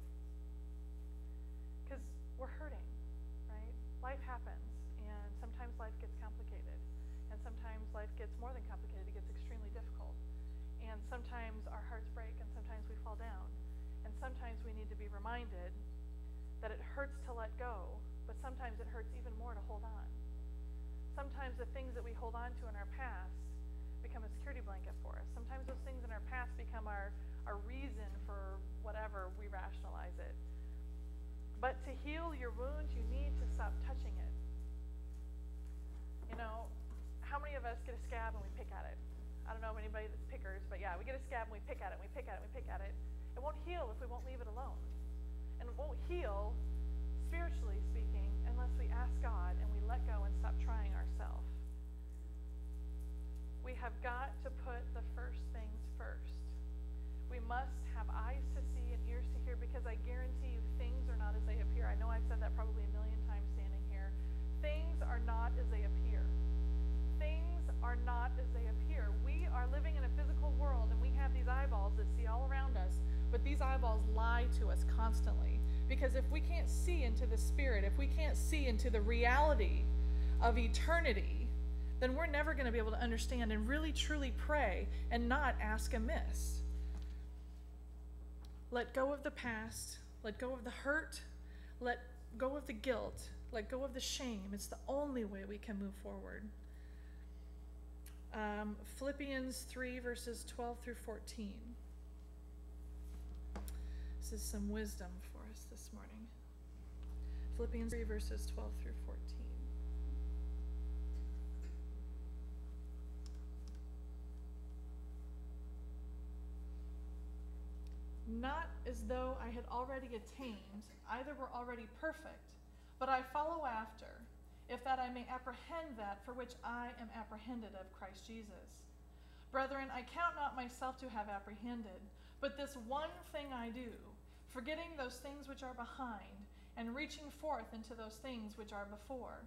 because we're hurting, right? Life happens, and sometimes life gets complicated, and sometimes life gets more than complicated. It gets extremely difficult, and sometimes our hearts break, and sometimes we fall down. And sometimes we need to be reminded that it hurts to let go, but sometimes it hurts even more to hold on. Sometimes the things that we hold on to in our past become a security blanket for us. Sometimes those things in our past become our reason for whatever we rationalize it. But to heal your wounds, you need to stop touching it. You know, how many of us get a scab and we pick at it? I don't know of anybody that's pickers, but yeah, we get a scab and we pick at it, we pick at it, we pick at it. It won't heal if we won't leave it alone. And it won't heal, spiritually speaking, unless we ask God and we let go and stop trying ourselves. We have got to put the first things first. We must have eyes to see and ears to hear, because I guarantee you things are not as they appear. I know I've said that probably a million times standing here. Things are not as they appear. Things are not as they appear. We are living in a physical world, and we have these eyeballs that see all around us, but these eyeballs lie to us constantly. Because if we can't see into the spirit, if we can't see into the reality of eternity, then we're never going to be able to understand and really truly pray and not ask amiss. Let go of the past, let go of the hurt, let go of the guilt, let go of the shame. It's the only way we can move forward. Philippians 3 verses 12 through 14. This is some wisdom for us this morning. Philippians 3 verses 12 through 14. Not as though I had already attained, either were already perfect, but I follow after, if that I may apprehend that for which I am apprehended of Christ Jesus. Brethren, I count not myself to have apprehended, but this one thing I do, forgetting those things which are behind, and reaching forth into those things which are before.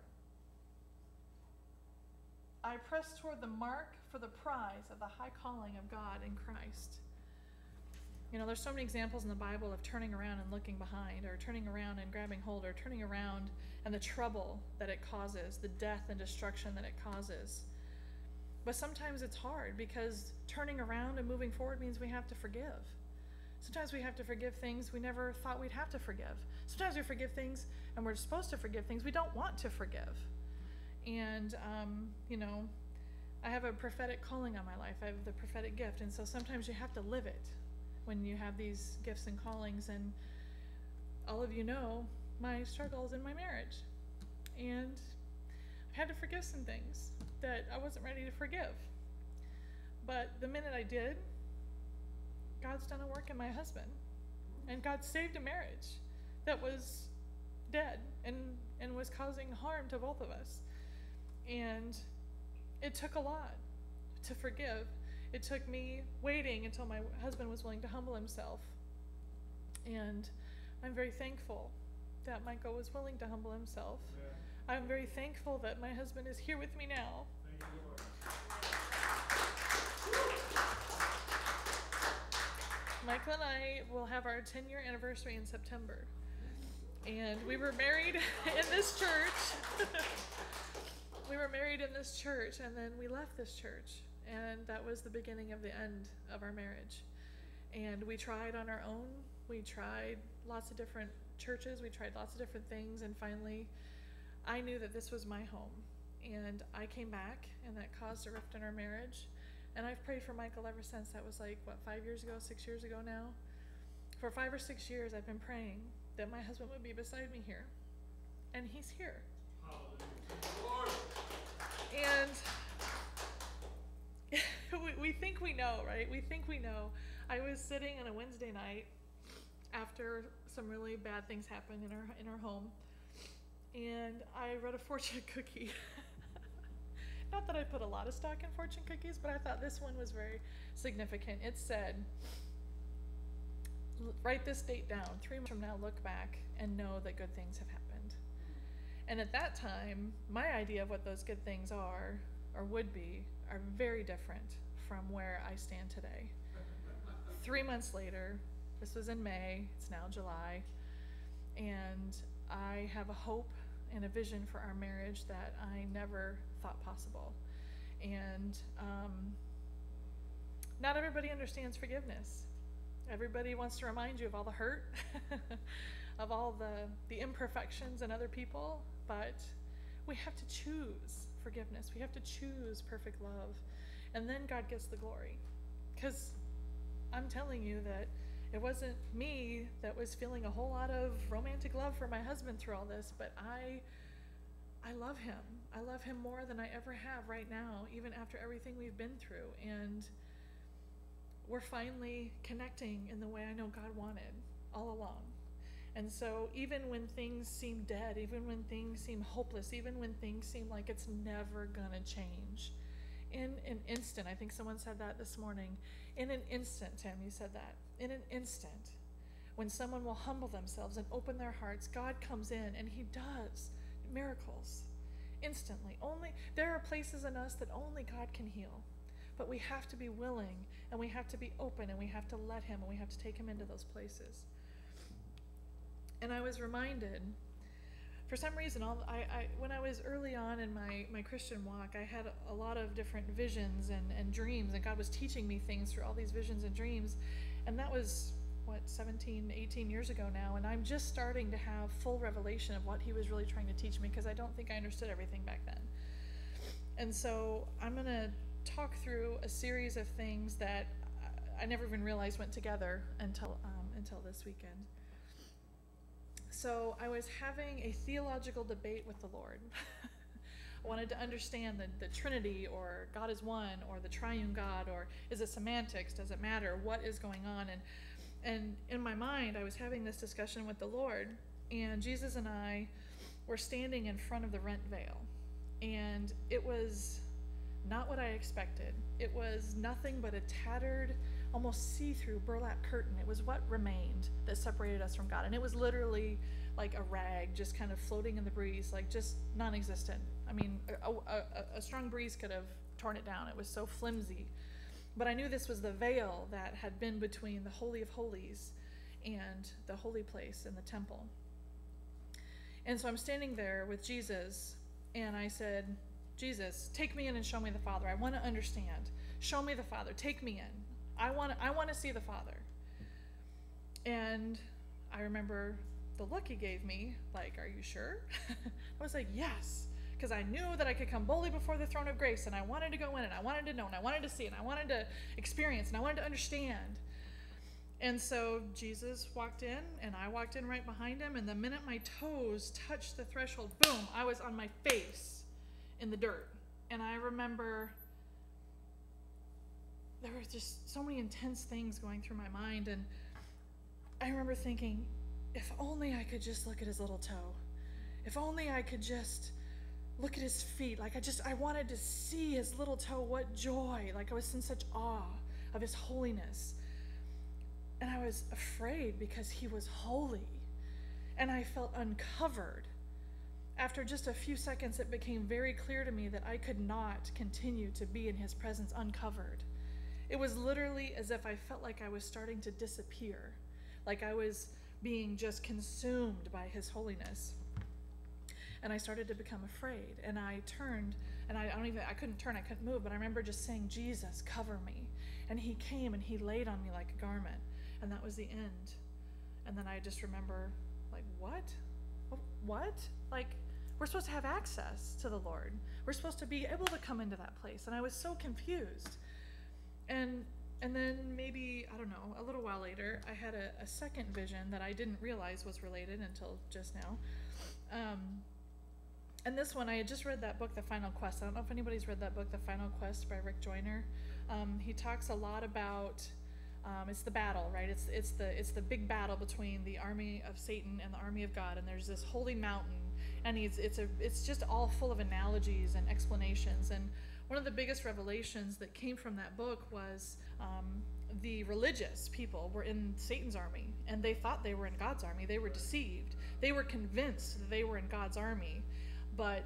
I press toward the mark for the prize of the high calling of God in Christ. You know, there's so many examples in the Bible of turning around and looking behind, or turning around and grabbing hold, or turning around and the trouble that it causes, the death and destruction that it causes. But sometimes it's hard, because turning around and moving forward means we have to forgive. Sometimes we have to forgive things we never thought we'd have to forgive. Sometimes we forgive things, and we're supposed to forgive things we don't want to forgive. And, you know, I have a prophetic calling on my life. I have the prophetic gift, and so sometimes you have to live it when you have these gifts and callings. And all of you know my struggles in my marriage, and I had to forgive some things that I wasn't ready to forgive. But the minute I did, God's done a work in my husband, and God saved a marriage that was dead and was causing harm to both of us. And it took a lot to forgive. It took me waiting until my husband was willing to humble himself. And I'm very thankful that Michael was willing to humble himself. Yeah. I'm very thankful that my husband is here with me now. Thank you, Lord. Michael and I will have our 10-year anniversary in September. And we were married in this church. We were married in this church, and then we left this church. And that was the beginning of the end of our marriage. And we tried on our own. We tried lots of different churches. We tried lots of different things. And finally, I knew that this was my home. And I came back, and that caused a rift in our marriage. And I've prayed for Michael ever since. That was like, 5 years ago, 6 years ago now? For 5 or 6 years, I've been praying that my husband would be beside me here. And he's here. Hallelujah. And we think we know, right? We think we know. I was sitting on a Wednesday night after some really bad things happened in our home, and I read a fortune cookie. Not that I put a lot of stock in fortune cookies, but I thought this one was very significant. It said, write this date down. 3 months from now, look back and know that good things have happened. And at that time, my idea of what those good things are, or would be, are very different from where I stand today. 3 months later, this was in May, it's now July, and I have a hope and a vision for our marriage that I never thought possible. And not everybody understands forgiveness. Everybody wants to remind you of all the hurt, of all the imperfections in other people, but we have to choose forgiveness. We have to choose perfect love, and then God gets the glory. Because I'm telling you that it wasn't me that was feeling a whole lot of romantic love for my husband through all this, but I love him. I love him more than I ever have right now, even after everything we've been through. And we're finally connecting in the way I know God wanted all along. And so even when things seem dead, even when things seem hopeless, even when things seem like it's never gonna change, in an instant, I think someone said that this morning, in an instant, Tim, you said that, in an instant, when someone will humble themselves and open their hearts, God comes in and he does miracles instantly. There are places in us that only God can heal, but we have to be willing, and we have to be open, and we have to let him, and we have to take him into those places. And I was reminded, for some reason, when I was early on in my Christian walk, I had a lot of different visions and dreams, and God was teaching me things through all these visions and dreams. And that was, 17, 18 years ago now, and I'm just starting to have full revelation of what he was really trying to teach me, because I don't think I understood everything back then. And so I'm going to talk through a series of things that I never even realized went together until this weekend. So I was having a theological debate with the Lord. I wanted to understand the Trinity, or God is one, or the triune God, or is it semantics? Does it matter? What is going on? And in my mind, I was having this discussion with the Lord, and Jesus and I were standing in front of the rent veil. And it was not what I expected. It was nothing but a tattered, almost see-through burlap curtain. It was what remained that separated us from God. And it was literally like a rag just kind of floating in the breeze, like just non-existent. I mean, a strong breeze could have torn it down. It was so flimsy. But I knew this was the veil that had been between the Holy of Holies and the holy place in the temple. And so I'm standing there with Jesus, and I said, Jesus, take me in and show me the Father. I want to understand. Show me the Father. Take me in. I want to see the Father. And I remember the look he gave me, like, are you sure? I was like, yes, because I knew that I could come boldly before the throne of grace, and I wanted to go in, and I wanted to know, and I wanted to see, and I wanted to experience, and I wanted to understand. And so Jesus walked in, and I walked in right behind him, and the minute my toes touched the threshold, boom, I was on my face in the dirt. And I remember there were just so many intense things going through my mind, and I remember thinking, if only I could just look at his little toe. If only I could just look at his feet. Like I wanted to see his little toe. What joy. Like I was in such awe of his holiness. And I was afraid because he was holy. And I felt uncovered. After just a few seconds, it became very clear to me that I could not continue to be in his presence uncovered. It was literally as if I felt like I was starting to disappear, like I was being just consumed by his holiness. And I started to become afraid, and I turned, and I couldn't turn, I couldn't move, but I remember just saying, Jesus, cover me. And he came and he laid on me like a garment, and that was the end. And then I just remember, like, what? What? Like, we're supposed to have access to the Lord. We're supposed to be able to come into that place. And I was so confused. And then maybe, I don't know, a little while later, I had a second vision that I didn't realize was related until just now. And this one, I had just read that book, The Final Quest. I don't know if anybody's read that book, The Final Quest by Rick Joyner. He talks a lot about, it's the battle, right? It's the big battle between the army of Satan and the army of God. And there's this holy mountain, and it's just all full of analogies and explanations. And one of the biggest revelations that came from that book was the religious people were in Satan's army, and they thought they were in God's army. They were deceived. They were convinced that they were in God's army, but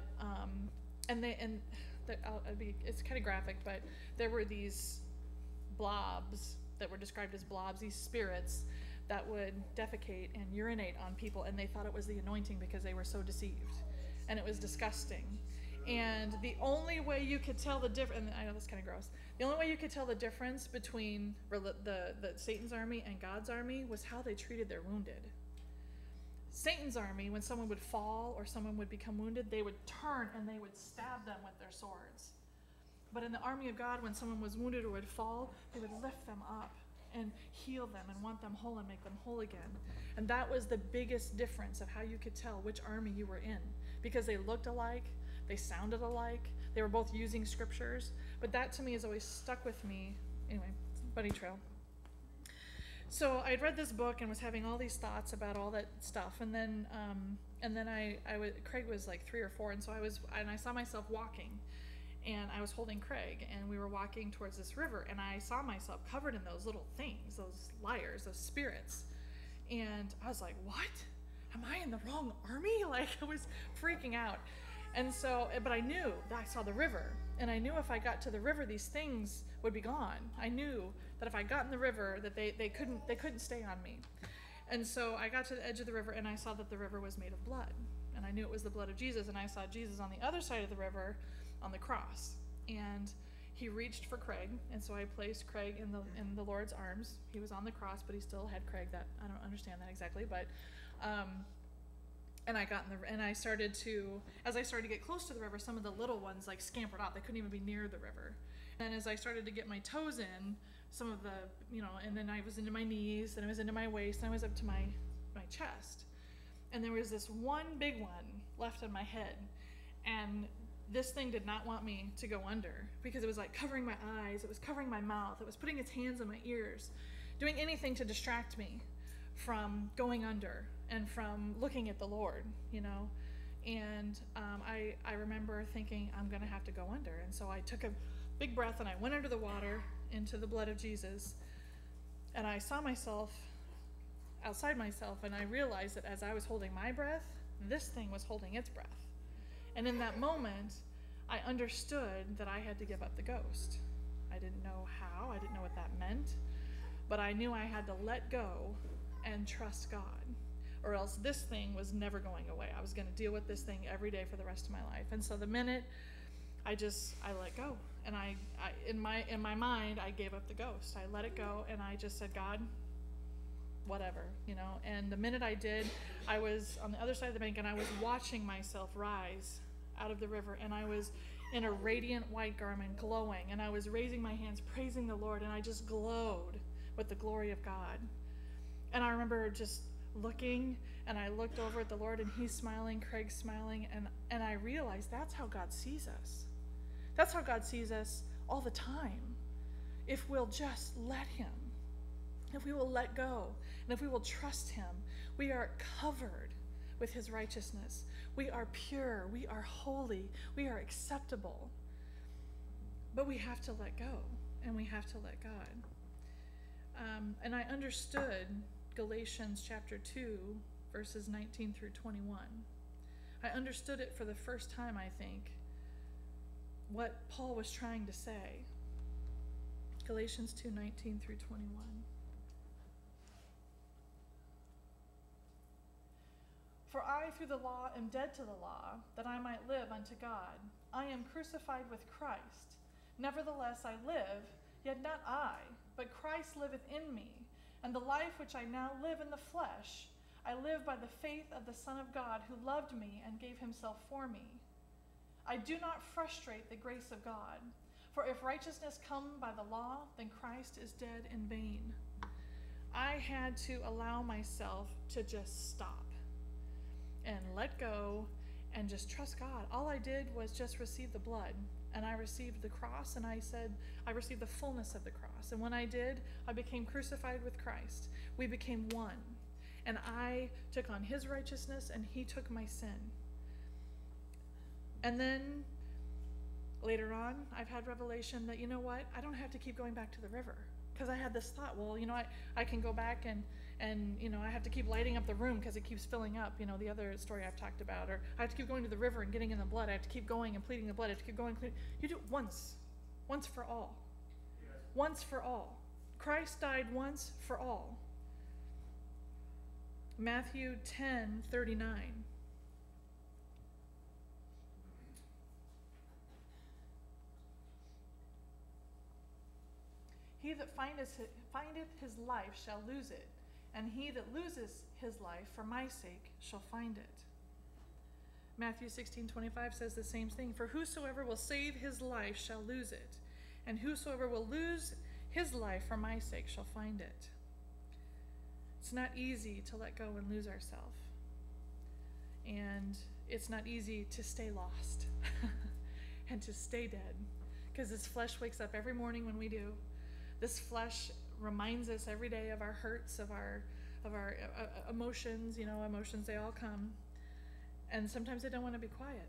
it's kind of graphic, but there were these blobs that were described as blobs, these spirits that would defecate and urinate on people, and they thought it was the anointing because they were so deceived, and it was disgusting. And the only way you could tell the difference, and I know this is kind of gross, the only way you could tell the difference between the Satan's army and God's army was how they treated their wounded. Satan's army, when someone would fall or someone would become wounded, they would turn and they would stab them with their swords. But in the army of God, when someone was wounded or would fall, they would lift them up and heal them and want them whole and make them whole again. And that was the biggest difference of how you could tell which army you were in, because they looked alike, they sounded alike, they were both using scriptures. But that to me has always stuck with me. Anyway, bunny trail. So I'd read this book and was having all these thoughts about all that stuff, and then Craig was like 3 or 4, and so I saw myself walking, and I was holding Craig, and we were walking towards this river, and I saw myself covered in those little things, those liars, those spirits, and I was like, what? Am I in the wrong army? Like, I was freaking out. And so, but I knew that I saw the river, and I knew if I got to the river, these things would be gone. I knew that if I got in the river, that they couldn't stay on me. And so I got to the edge of the river, and I saw that the river was made of blood, and I knew it was the blood of Jesus, and I saw Jesus on the other side of the river on the cross, and he reached for Craig, and so I placed Craig in the Lord's arms. He was on the cross, but he still had Craig. That I don't understand that exactly, but and I got in and I started to, as I started to get close to the river, some of the little ones like scampered out. They couldn't even be near the river. And as I started to get my toes in, some of the, and then I was into my knees, and I was into my waist, and I was up to my chest. And there was this one big one left on my head, and this thing did not want me to go under, because it was like covering my eyes, it was covering my mouth, it was putting its hands on my ears, doing anything to distract me from going under and from looking at the Lord, And I remember thinking, I'm going to have to go under. And so I took a big breath, and I went under the water into the blood of Jesus. And I saw myself outside myself, and I realized that as I was holding my breath, this thing was holding its breath. And in that moment, I understood that I had to give up the ghost. I didn't know how, I didn't know what that meant, but I knew I had to let go and trust God, or else this thing was never going away. I was going to deal with this thing every day for the rest of my life. And so the minute I let go, and I in my mind, I gave up the ghost. I let it go, and I just said, God, whatever, And the minute I did, I was on the other side of the bank, and I was watching myself rise out of the river, and I was in a radiant white garment, glowing, and I was raising my hands, praising the Lord, and I just glowed with the glory of God. And I remember just looking, and I looked over at the Lord, and he's smiling, Craig's smiling, and I realized that's how God sees us. That's how God sees us all the time. If we'll just let him, if we will let go, and if we will trust him, we are covered with his righteousness. We are pure, we are holy, we are acceptable. But we have to let go, and we have to let God. And I understood Galatians chapter 2, verses 19 through 21. I understood it for the first time, I think, what Paul was trying to say. Galatians 2, 19 through 21. For I, through the law, am dead to the law, that I might live unto God. I am crucified with Christ. Nevertheless I live, yet not I, but Christ liveth in me. And the life which I now live in the flesh, I live by the faith of the Son of God, who loved me and gave himself for me. I do not frustrate the grace of God. For if righteousness come by the law, then Christ is dead in vain. I had to allow myself to just stop and let go and just trust God. All I did was just receive the blood, and I received the cross, and I said, I received the fullness of the cross. And when I did, I became crucified with Christ. We became one. And I took on his righteousness, and he took my sin. And then later on, I've had revelation that, I don't have to keep going back to the river. Because I had this thought, well, I can go back and I have to keep lighting up the room because it keeps filling up, the other story I've talked about. Or I have to keep going to the river and getting in the blood. I have to keep going and pleading the blood. I have to keep going. You do it once for all. Yes. Once for all. Christ died once for all. Matthew 10:39. He that findeth his life shall lose it, and he that loses his life for my sake shall find it. Matthew 16:25 says the same thing. For whosoever will save his life shall lose it, and whosoever will lose his life for my sake shall find it. It's not easy to let go and lose ourselves. And it's not easy to stay lost and to stay dead, because this flesh wakes up every morning when we do. This flesh reminds us every day of our hurts, of our emotions. Emotions, they all come. And sometimes they don't want to be quiet.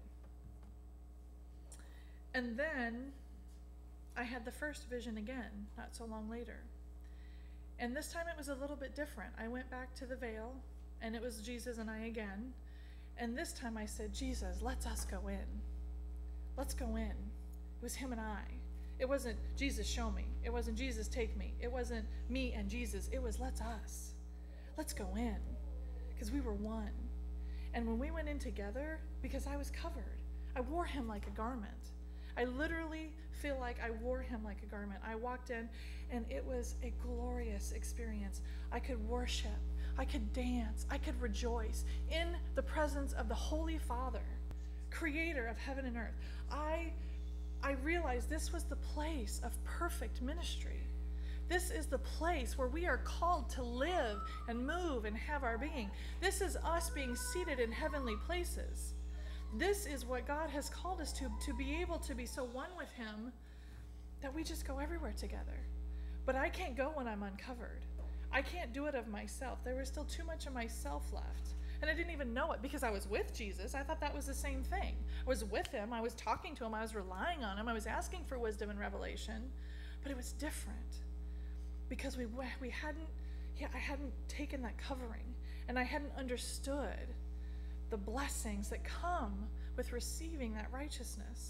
And then I had the first vision again, not so long later. And this time it was a little bit different. I went back to the veil, and it was Jesus and I again. And this time I said, Jesus, let us go in. Let's go in. It was him and I. It wasn't Jesus, show me. It wasn't Jesus, take me. It wasn't me and Jesus. It was let's us. Let's go in. Because we were one. And when we went in together, because I was covered, I wore him like a garment. I literally feel like I wore him like a garment. I walked in, and it was a glorious experience. I could worship. I could dance. I could rejoice in the presence of the Holy Father, creator of heaven and earth. I realized this was the place of perfect ministry. This is the place where we are called to live and move and have our being. This is us being seated in heavenly places. This is what God has called us to be able to be so one with him that we just go everywhere together. But I can't go when I'm uncovered. I can't do it of myself. There was still too much of myself left. And I didn't even know it because I was with Jesus. I thought that was the same thing. I was with him. I was talking to him. I was relying on him. I was asking for wisdom and revelation. But it was different because I hadn't taken that covering, and I hadn't understood the blessings that come with receiving that righteousness.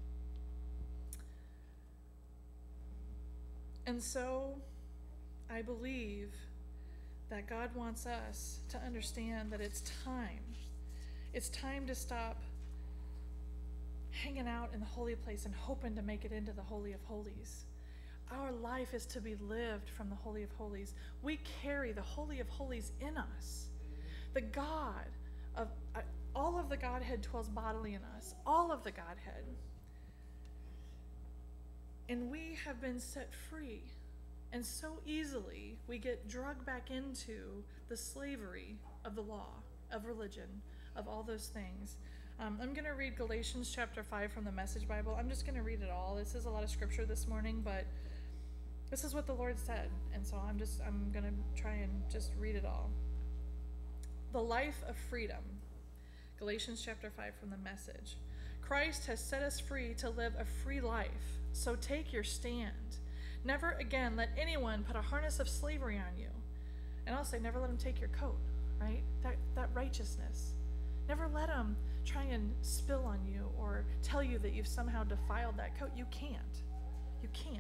And so I believe that God wants us to understand that it's time. It's time to stop hanging out in the holy place and hoping to make it into the Holy of Holies. Our life is to be lived from the Holy of Holies. We carry the Holy of Holies in us. The God of all of the Godhead dwells bodily in us. All of the Godhead. And we have been set free. And so easily we get drugged back into the slavery of the law, of religion, of all those things. I'm going to read Galatians chapter 5 from the Message Bible. I'm just going to read it all. This is a lot of scripture this morning, but this is what the Lord said. And so I'm going to try and just read it all. The life of freedom. Galatians chapter 5 from the Message. Christ has set us free to live a free life. So take your stand. Never again let anyone put a harness of slavery on you. And I'll say, never let them take your coat, right? That righteousness. Never let them try and spill on you or tell you that you've somehow defiled that coat. You can't. You can't.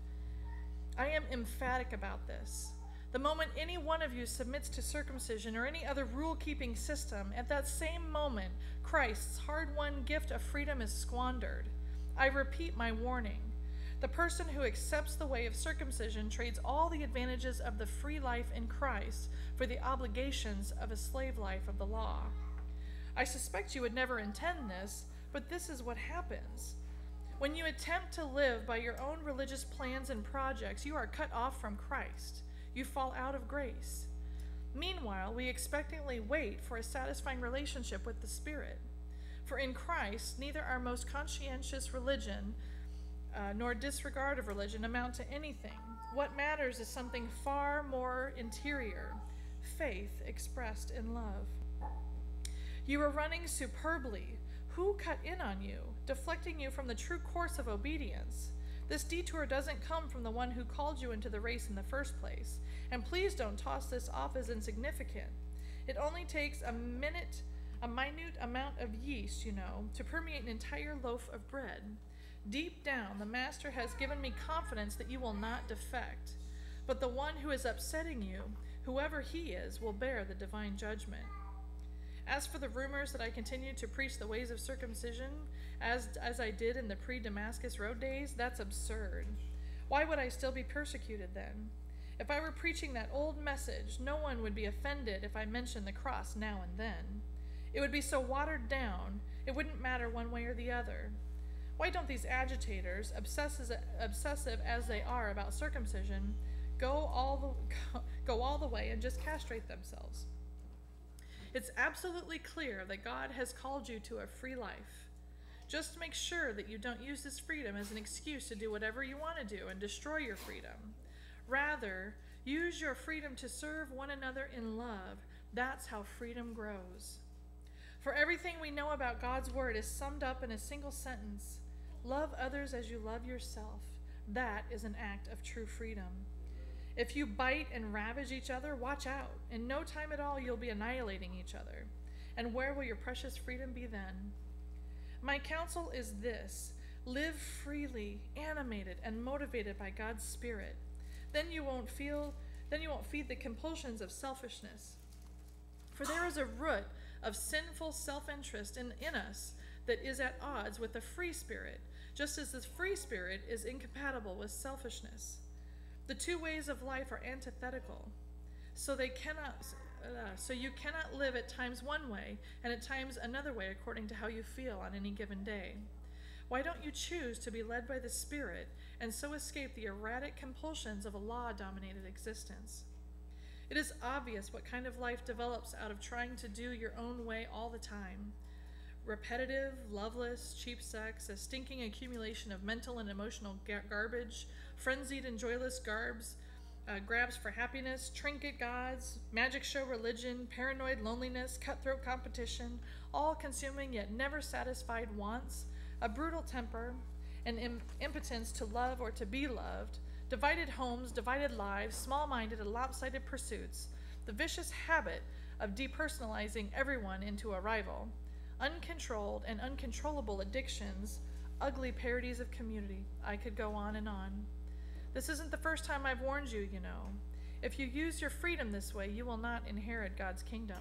I am emphatic about this. The moment any one of you submits to circumcision or any other rule-keeping system, at that same moment, Christ's hard-won gift of freedom is squandered. I repeat my warning. The person who accepts the way of circumcision trades all the advantages of the free life in Christ for the obligations of a slave life of the law. I suspect you would never intend this, but this is what happens. When you attempt to live by your own religious plans and projects, you are cut off from Christ. You fall out of grace. Meanwhile, we expectantly wait for a satisfying relationship with the Spirit. For in Christ, neither our most conscientious religion nor disregard of religion amount to anything. What matters is something far more interior, faith expressed in love. You are running superbly. Who cut in on you, deflecting you from the true course of obedience? This detour doesn't come from the one who called you into the race in the first place. And please don't toss this off as insignificant. It only takes a minute a minute amount of yeast, to permeate an entire loaf of bread. Deep down, the Master has given me confidence that you will not defect. But the one who is upsetting you, whoever he is, will bear the divine judgment. As for the rumors that I continue to preach the ways of circumcision, as I did in the pre-Damascus road days, that's absurd. Why would I still be persecuted then? If I were preaching that old message, no one would be offended if I mentioned the cross now and then. It would be so watered down, it wouldn't matter one way or the other. Why don't these agitators, obsessive as they are about circumcision, go all the way and just castrate themselves? It's absolutely clear that God has called you to a free life. Just make sure that you don't use this freedom as an excuse to do whatever you want to do and destroy your freedom. Rather, use your freedom to serve one another in love. That's how freedom grows. For everything we know about God's word is summed up in a single sentence. Love others as you love yourself. That is an act of true freedom. If you bite and ravage each other, watch out. In no time at all, you'll be annihilating each other. And where will your precious freedom be then? My counsel is this: live freely, animated and motivated by God's Spirit. Then you won't feed the compulsions of selfishness. For there is a root of sinful self-interest in us that is at odds with the free spirit, just as the free spirit is incompatible with selfishness. The two ways of life are antithetical, so you cannot live at times one way and at times another way according to how you feel on any given day. Why don't you choose to be led by the Spirit and so escape the erratic compulsions of a law-dominated existence? It is obvious what kind of life develops out of trying to do your own way all the time. Repetitive, loveless, cheap sex, a stinking accumulation of mental and emotional garbage, frenzied and joyless grabs for happiness, trinket gods, magic show religion, paranoid loneliness, cutthroat competition, all-consuming yet never satisfied wants, a brutal temper, an impotence to love or to be loved, divided homes, divided lives, small-minded and lopsided pursuits, the vicious habit of depersonalizing everyone into a rival, uncontrolled and uncontrollable addictions, ugly parodies of community. I could go on and on. This isn't the first time I've warned you, you know. If you use your freedom this way, you will not inherit God's kingdom.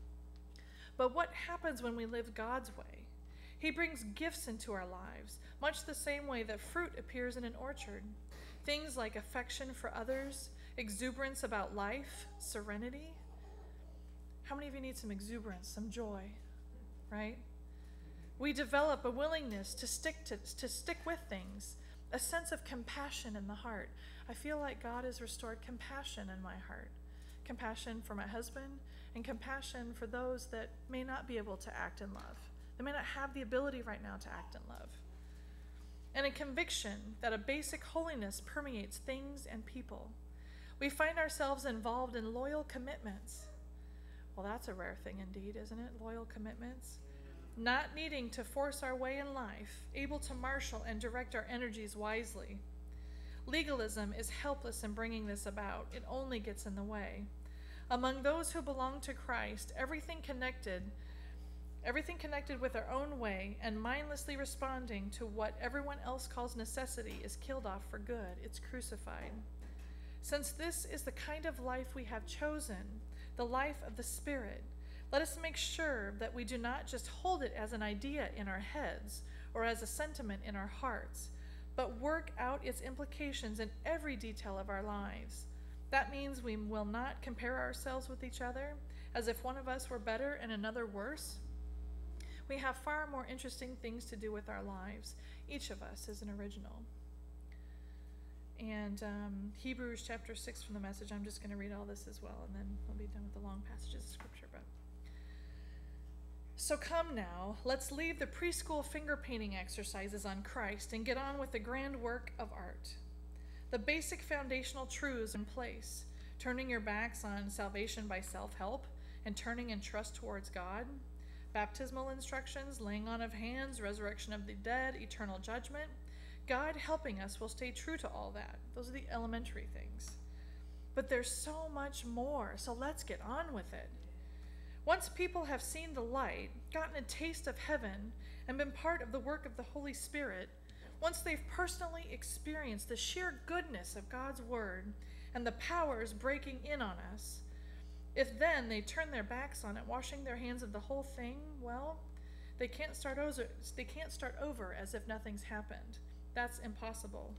But what happens when we live God's way? He brings gifts into our lives, much the same way that fruit appears in an orchard. Things like affection for others, exuberance about life, serenity. How many of you need some exuberance, some joy, right? We develop a willingness to stick with things, a sense of compassion in the heart. I feel like God has restored compassion in my heart. Compassion for my husband and compassion for those that may not be able to act in love. They may not have the ability right now to act in love. And a conviction that a basic holiness permeates things and people. We find ourselves involved in loyal commitments. Well, that's a rare thing indeed, isn't it? Loyal commitments. Not needing to force our way in life, able to marshal and direct our energies wisely. Legalism is helpless in bringing this about. It only gets in the way. Among those who belong to Christ, everything connected with our own way and mindlessly responding to what everyone else calls necessity is killed off for good. It's crucified. Since this is the kind of life we have chosen, the life of the Spirit, let us make sure that we do not just hold it as an idea in our heads or as a sentiment in our hearts, but work out its implications in every detail of our lives. That means we will not compare ourselves with each other as if one of us were better and another worse. We have far more interesting things to do with our lives. Each of us is an original. And Hebrews chapter 6 from the Message, I'm just going to read all this as well, and then we'll be done with the long passages of Scripture. So come now, let's leave the preschool finger painting exercises on Christ and get on with the grand work of art. The basic foundational truths in place, turning your backs on salvation by self-help and turning in trust towards God, baptismal instructions, laying on of hands, resurrection of the dead, eternal judgment. God helping us will stay true to all that. Those are the elementary things. But there's so much more, so let's get on with it. Once people have seen the light, gotten a taste of heaven, and been part of the work of the Holy Spirit, once they've personally experienced the sheer goodness of God's Word and the powers breaking in on us, if then they turn their backs on it, washing their hands of the whole thing, well, they can't start over as if nothing's happened. That's impossible.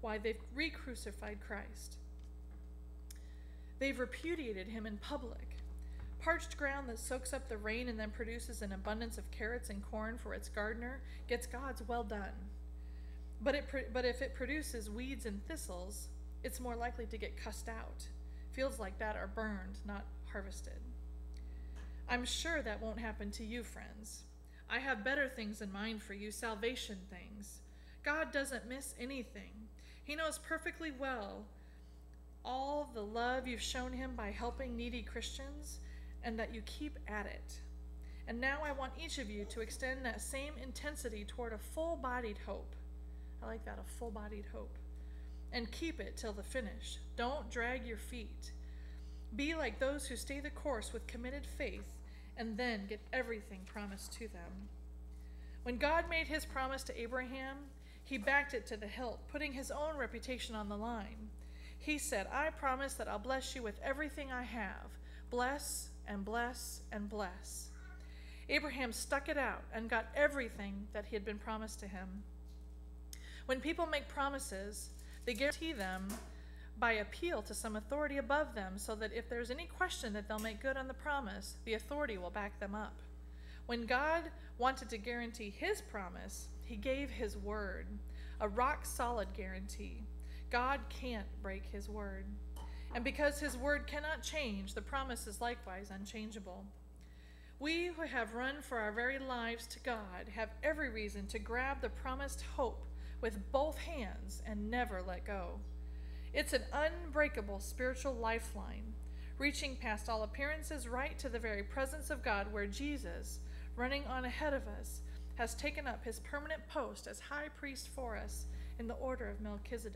why they've re-crucified Christ. They've repudiated him in public. Parched ground that soaks up the rain and then produces an abundance of carrots and corn for its gardener gets God's well done. But if it produces weeds and thistles, it's more likely to get cussed out. Fields like that are burned, not harvested. I'm sure that won't happen to you, friends. I have better things in mind for you, salvation things. God doesn't miss anything. He knows perfectly well all the love you've shown him by helping needy Christians, and that you keep at it. And now I want each of you to extend that same intensity toward a full-bodied hope. I like that, a full-bodied hope. And keep it till the finish. Don't drag your feet. Be like those who stay the course with committed faith and then get everything promised to them. When God made his promise to Abraham, he backed it to the hilt, putting his own reputation on the line. He said, I promise that I'll bless you with everything I have. Bless and bless and bless. Abraham stuck it out and got everything that he had been promised to him. When people make promises, they guarantee them by appeal to some authority above them, so that if there's any question that they'll make good on the promise, the authority will back them up. When God wanted to guarantee his promise, he gave his word, a rock-solid guarantee. God can't break his word. And because his word cannot change, the promise is likewise unchangeable. We who have run for our very lives to God have every reason to grab the promised hope with both hands and never let go. It's an unbreakable spiritual lifeline, reaching past all appearances right to the very presence of God, where Jesus, running on ahead of us, has taken up his permanent post as high priest for us in the order of Melchizedek.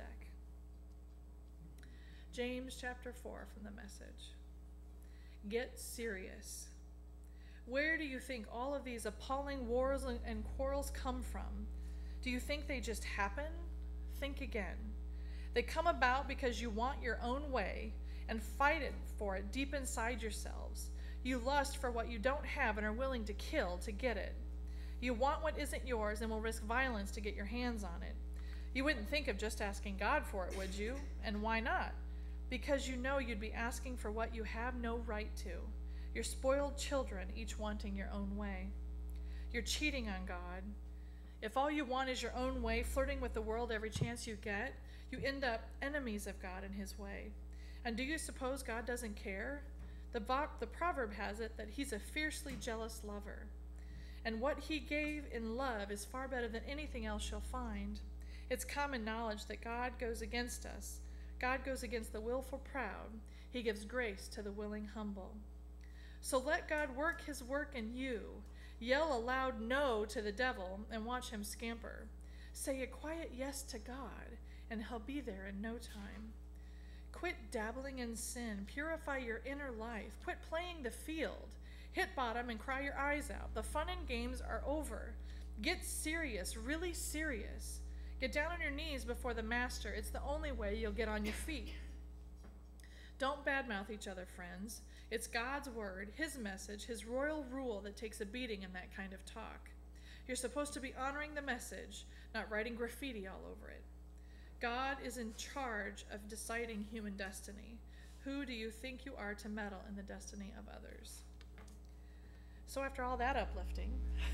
James chapter 4 from the Message. Get serious. Where do you think all of these appalling wars and quarrels come from? Do you think they just happen? Think again. They come about because you want your own way and fight for it deep inside yourselves. You lust for what you don't have and are willing to kill to get it. You want what isn't yours and will risk violence to get your hands on it. You wouldn't think of just asking God for it, would you? And why not? Because you know you'd be asking for what you have no right to. You're spoiled children, each wanting your own way. You're cheating on God. If all you want is your own way, flirting with the world every chance you get, you end up enemies of God and his way. And do you suppose God doesn't care? The proverb has it that he's a fiercely jealous lover. And what he gave in love is far better than anything else you'll find. It's common knowledge that God goes against us. God goes against the willful proud. He gives grace to the willing humble. So let God work his work in you. Yell a loud no to the devil and watch him scamper. Say a quiet yes to God, and he'll be there in no time. Quit dabbling in sin. Purify your inner life. Quit playing the field. Hit bottom and cry your eyes out. The fun and games are over. Get serious, really serious. Get down on your knees before the master. It's the only way you'll get on your feet. Don't badmouth each other, friends. It's God's word, his message, his royal rule that takes a beating in that kind of talk. You're supposed to be honoring the message, not writing graffiti all over it. God is in charge of deciding human destiny. Who do you think you are to meddle in the destiny of others? So after all that uplifting,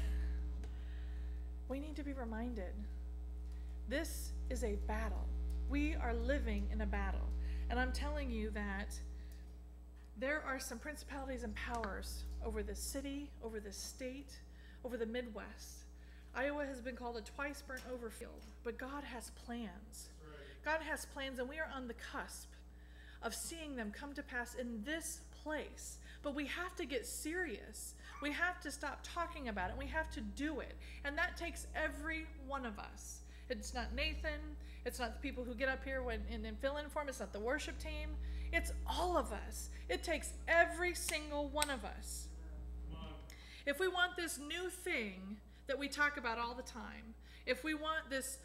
we need to be reminded this is a battle. We are living in a battle. And I'm telling you that there are some principalities and powers over this city, over this state, over the Midwest. Iowa has been called a twice burnt over field, but God has plans. God has plans, and we are on the cusp of seeing them come to pass in this place. But we have to get serious. We have to stop talking about it. We have to do it. And that takes every one of us. It's not Nathan. It's not the people who get up here and fill in for him. It's not the worship team. It's all of us. It takes every single one of us. If we want this new thing that we talk about all the time, if we want this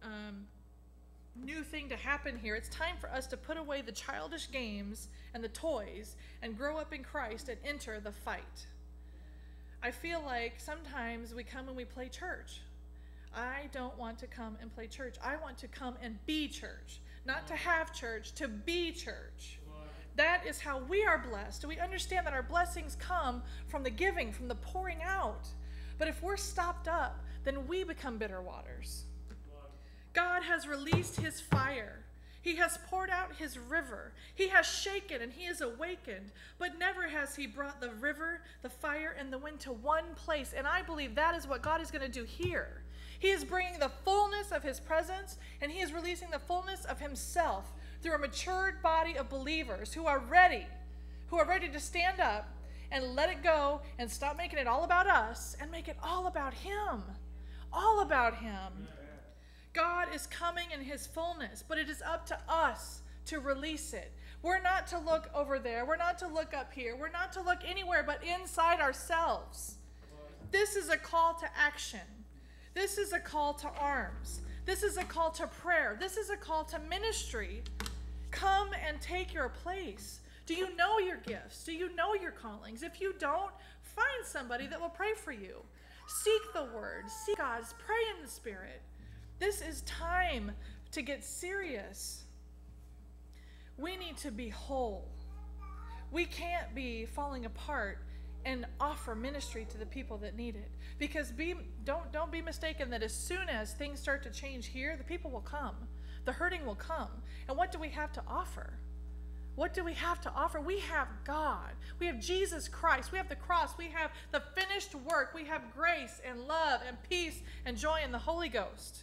new thing to happen here, it's time for us to put away the childish games and the toys and grow up in Christ and enter the fight. I feel like sometimes we come and we play church. I don't want to come and play church. I want to come and be church. Not to have church, to be church. That is how we are blessed. Do we understand that our blessings come from the giving, from the pouring out? But if we're stopped up, then we become bitter waters. God has released his fire. He has poured out his river. He has shaken and he has awakened. But never has he brought the river, the fire, and the wind to one place. And I believe that is what God is going to do here. He is bringing the fullness of his presence, and he is releasing the fullness of himself through a matured body of believers who are ready to stand up and let it go and stop making it all about us and make it all about him. All about him. God is coming in his fullness, but it is up to us to release it. We're not to look over there. We're not to look up here. We're not to look anywhere but inside ourselves. This is a call to action. This is a call to arms. This is a call to prayer. This is a call to ministry. Come and take your place. Do you know your gifts? Do you know your callings? If you don't, find somebody that will pray for you. Seek the word. Seek God. Pray in the Spirit. This is time to get serious. We need to be whole. We can't be falling apart and offer ministry to the people that need it. Because don't be mistaken that as soon as things start to change here, the people will come. The hurting will come. And what do we have to offer? What do we have to offer? We have God. We have Jesus Christ. We have the cross. We have the finished work. We have grace and love and peace and joy in the Holy Ghost.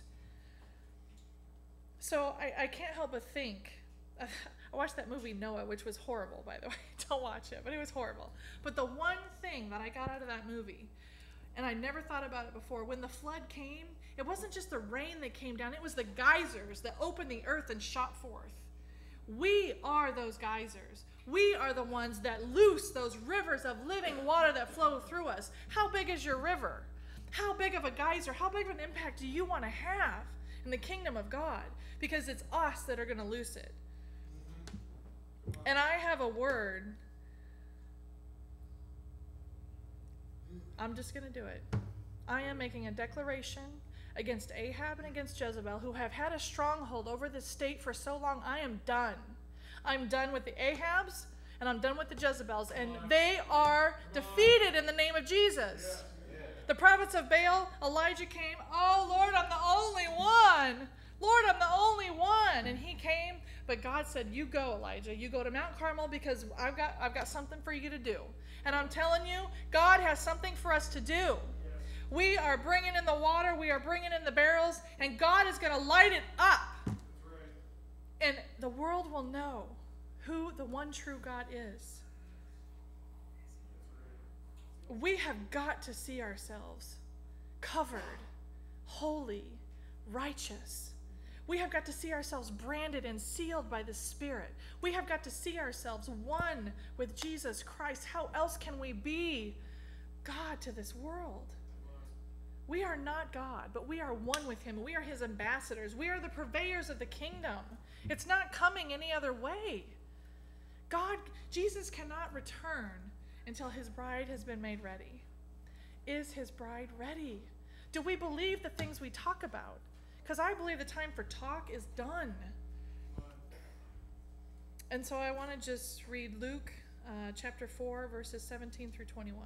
So I can't help but think. I watched that movie Noah, which was horrible, by the way. Don't watch it, but it was horrible. But the one thing that I got out of that movie, and I never thought about it before, when the flood came, it wasn't just the rain that came down, it was the geysers that opened the earth and shot forth. We are those geysers. We are the ones that loose those rivers of living water that flow through us. How big is your river? How big of a geyser, how big of an impact do you want to have in the kingdom of God? Because it's us that are going to loose it. And I have a word. I'm just going to do it. I am making a declaration against Ahab and against Jezebel, who have had a stronghold over this state for so long. I am done. I'm done with the Ahabs, and I'm done with the Jezebels, and they are defeated in the name of Jesus. The prophets of Baal, Elijah came, oh Lord, I'm the only one. Lord, I'm the only one. And he came, but God said, you go, Elijah. You go to Mount Carmel because I've got something for you to do. And I'm telling you, God has something for us to do. We are bringing in the water. We are bringing in the barrels. And God is going to light it up. And the world will know who the one true God is. We have got to see ourselves covered, holy, righteous. We have got to see ourselves branded and sealed by the Spirit. We have got to see ourselves one with Jesus Christ. How else can we be God to this world? We are not God, but we are one with him. We are his ambassadors. We are the purveyors of the kingdom. It's not coming any other way. Jesus cannot return until his bride has been made ready. Is his bride ready? Do we believe the things we talk about? Because I believe the time for talk is done. And so I want to just read Luke chapter 4, verses 17 through 21.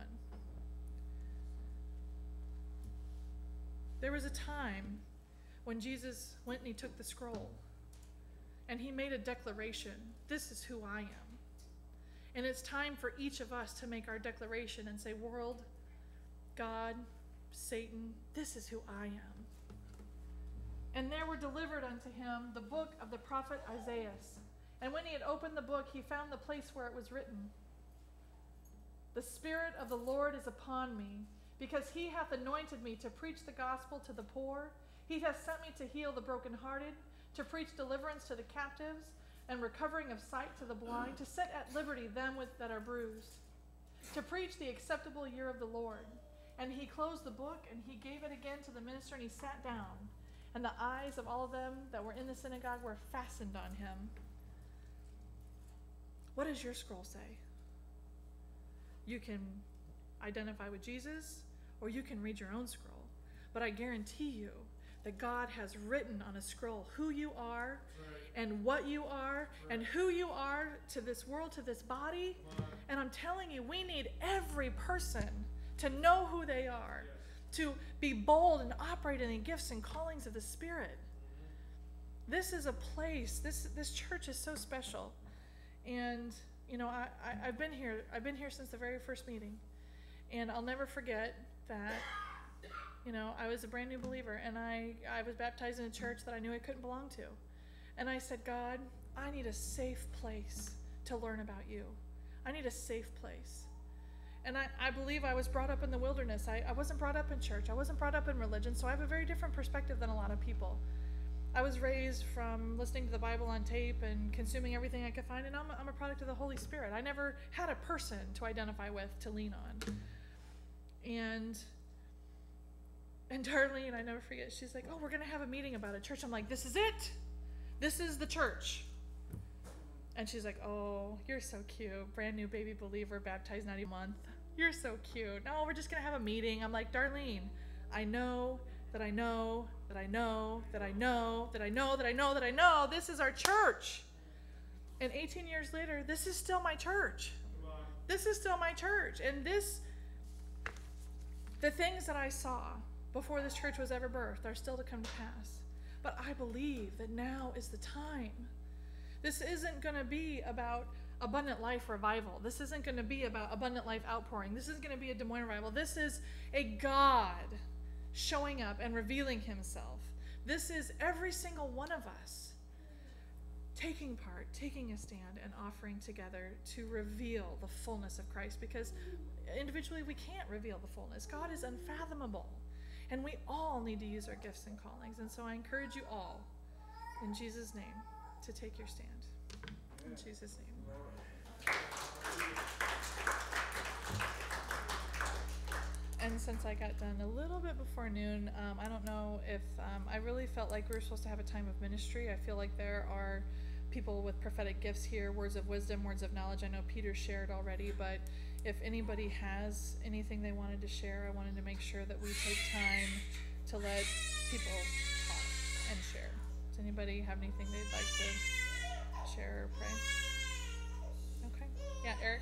There was a time when Jesus went and he took the scroll and he made a declaration. This is who I am. And it's time for each of us to make our declaration and say, world, God, Satan, this is who I am. And there were delivered unto him the book of the prophet Isaiah. And when he had opened the book, he found the place where it was written, the Spirit of the Lord is upon me, because he hath anointed me to preach the gospel to the poor. He hath sent me to heal the brokenhearted, to preach deliverance to the captives, and recovering of sight to the blind, to set at liberty them that are bruised, to preach the acceptable year of the Lord. And he closed the book, and he gave it again to the minister, and he sat down. And the eyes of all of them that were in the synagogue were fastened on him. What does your scroll say? You can identify with Jesus, or you can read your own scroll. But I guarantee you that God has written on a scroll who you are Right. and what you are and who you are to this world, to this body. Right. And I'm telling you, we need every person to know who they are, to be bold and operate in the gifts and callings of the Spirit. This is a place, this church is so special. And, you know, I've been here since the very first meeting. And I'll never forget that, you know, I was a brand new believer, and I was baptized in a church that I knew I couldn't belong to. And I said, God, I need a safe place to learn about you. I need a safe place. And I believe I was brought up in the wilderness. I wasn't brought up in church. I wasn't brought up in religion, so I have a very different perspective than a lot of people. I was raised from listening to the Bible on tape and consuming everything I could find, and I'm a product of the Holy Spirit. I never had a person to identify with, to lean on. And Darlene, I never forget, she's like, oh, we're going to have a meeting about a church. I'm like, this is it. This is the church. And she's like, oh, you're so cute. Brand new baby believer, baptized not even a month. You're so cute. No, we're just going to have a meeting. I'm like, Darlene, I know that I know that I know that I know that I know that I know that I know this is our church. And 18 years later, this is still my church. This is still my church. And the things that I saw before this church was ever birthed are still to come to pass. But I believe that now is the time. This isn't going to be about abundant life revival. This isn't going to be about abundant life outpouring. This isn't going to be a Des Moines revival. This is a God showing up and revealing himself. This is every single one of us taking part, taking a stand, and offering together to reveal the fullness of Christ, because individually we can't reveal the fullness. God is unfathomable, and we all need to use our gifts and callings. And so I encourage you all, in Jesus' name, to take your stand. In Jesus' name. And since I got done a little bit before noon, I don't know if I really felt like we were supposed to have a time of ministry. I feel like there are people with prophetic gifts here, words of wisdom, words of knowledge. I know Peter shared already, but if anybody has anything they wanted to share, I wanted to make sure that we take time to let people talk and share. Does anybody have anything they'd like to share or pray? Okay. Yeah, Eric?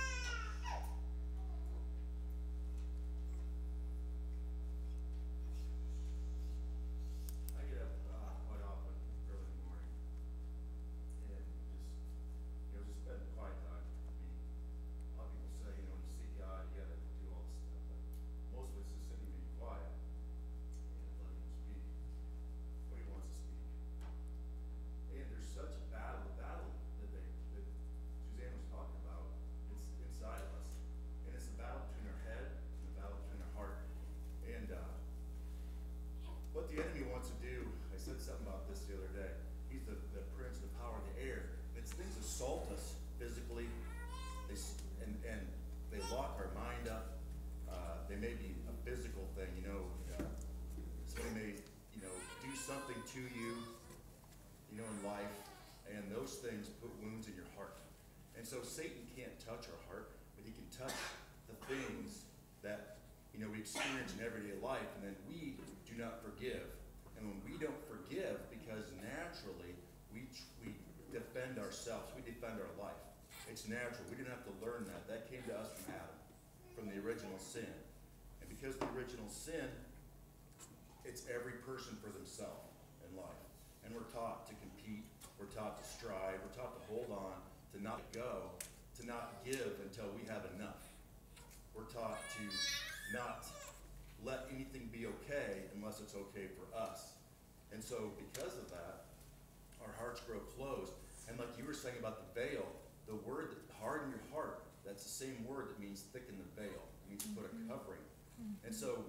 I get up quite often early in the morning and just spend quiet time with me. A lot of people say, when you seek God, you gotta do all this stuff, but most of it's just sitting being quiet and letting him speak what he wants to speak. And there's such a battle that Suzanne was talking about. It's inside of us, and it's the battle between our head and the battle between our heart. And what the enemy wants to do, I said something about this the other day. He's the prince, the power of the air. It's things assault us physically, and they lock our mind up. They may be a physical thing, somebody may, do something to you, in life, and those things put wounds in your heart. And so Satan can't touch our heart, but he can touch the things that, we experience in everyday life, and then we do not forgive. And when we don't forgive, because naturally we defend ourselves, we defend our life. It's natural. We didn't have to learn that. That came to us from Adam, from the original sin. And because of the original sin, it's every person for themselves in life. And we're taught to compete, we're taught to strive, we're taught to hold on, to not go, to not give until we have enough. We're taught to not let anything be okay unless it's okay for us. And so because of that, our hearts grow closed. And like you were saying about the veil, the word that harden your heart, that's the same word that means thicken the veil. It means put a covering. And so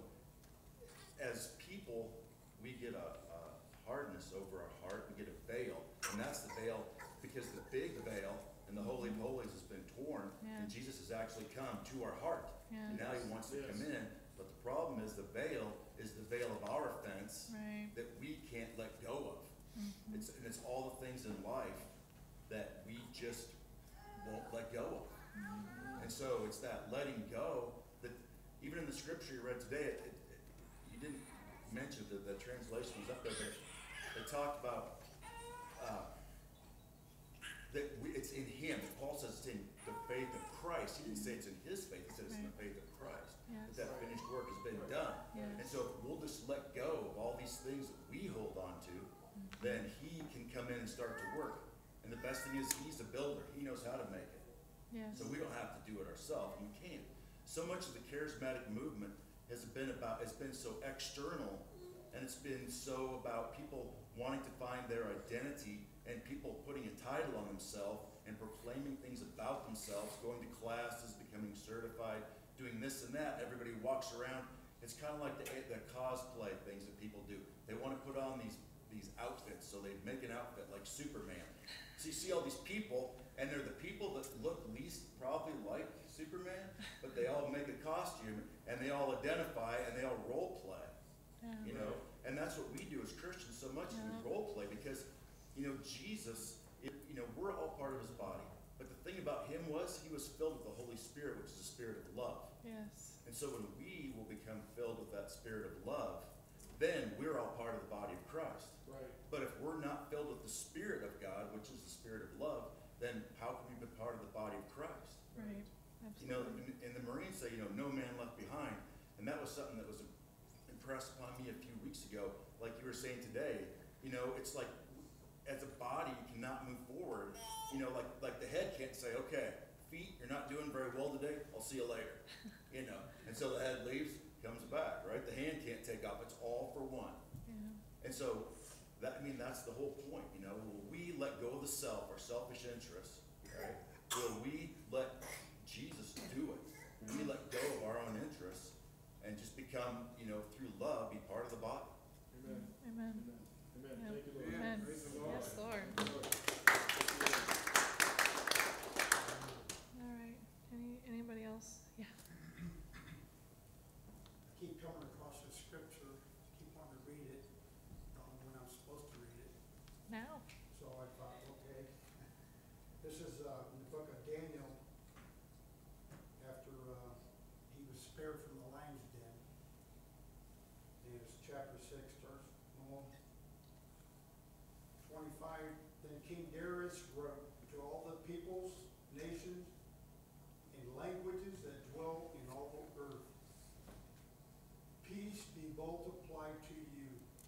as people, we get a hardness over our heart, we get a veil. And that's the veil, because the big veil in the Holy of Holies has been torn, and Jesus has actually come to our heart. And now he wants to come in, but the problem is the veil is the veil of our offense that we can't let go of. It's all the things in life that we just won't let go of. And so it's that letting go that even in the scripture you read today, you didn't mention mentioned, the translation was up there, but it talked about that it's in Him. Paul says it's in the faith of Christ. He didn't say it's in His faith. He said it's in the faith of Christ. Yes. That finished work has been done. Yes. And so if we'll just let go of all these things that we hold on to, then He can come in and start to work. And the best thing is He's a builder. He knows how to make it. Yes. So we don't have to do it ourselves. We can't. So much of the charismatic movement has been so external, and it's been so about people wanting to find their identity and people putting a title on themselves and proclaiming things about themselves, going to classes, becoming certified, doing this and that. Everybody walks around. It's kind of like the cosplay things that people do. They want to put on these outfits, so they make an outfit like Superman. So you see all these people, and they're the people that look least probably like Superman, but they all make a costume, and they all identify, and they all role play. Yeah. You know, and that's what we do as Christians so much, is we role play, because, you know, Jesus, we're all part of His body. But the thing about Him was, He was filled with the Holy Spirit, which is the Spirit of love. Yes. And so when we will become filled with that Spirit of love, then we're all part of the body of Christ. Right. But if we're not filled with the Spirit of God, which is the Spirit of love, then how can we be part of the body of Christ? Right. You know, Absolutely. and the Marines say, no man left behind. And that was something that was impressed upon me a few weeks ago. Like you were saying today, it's like, as a body, you cannot move forward. Like the head can't say, okay, feet, you're not doing very well today, I'll see you later. And so the head leaves, comes back, right? The hand can't take off, it's all for one. Yeah. And so, that's the whole point, Will we let go of the self, our selfish interests, right? Will we let Jesus do it? Will we let go of our own interests and just become, through love, be part of the body? Amen. Amen. Amen. Amen. Yeah. Thank you, Lord. Amen. Praise the Lord. Yes, Lord. Praise the Lord. All right. Anybody else? Yeah. Keep coming across the scripture, keep wanting to read it, when I'm supposed to read it. Now. So I thought, okay, this is in the book of Daniel, after he was spared from the lion's den. And it's chapter 6, starts 25. Then King Darius wrote to all the peoples, nations, and languages that dwell in all the earth. Peace be multiplied to you.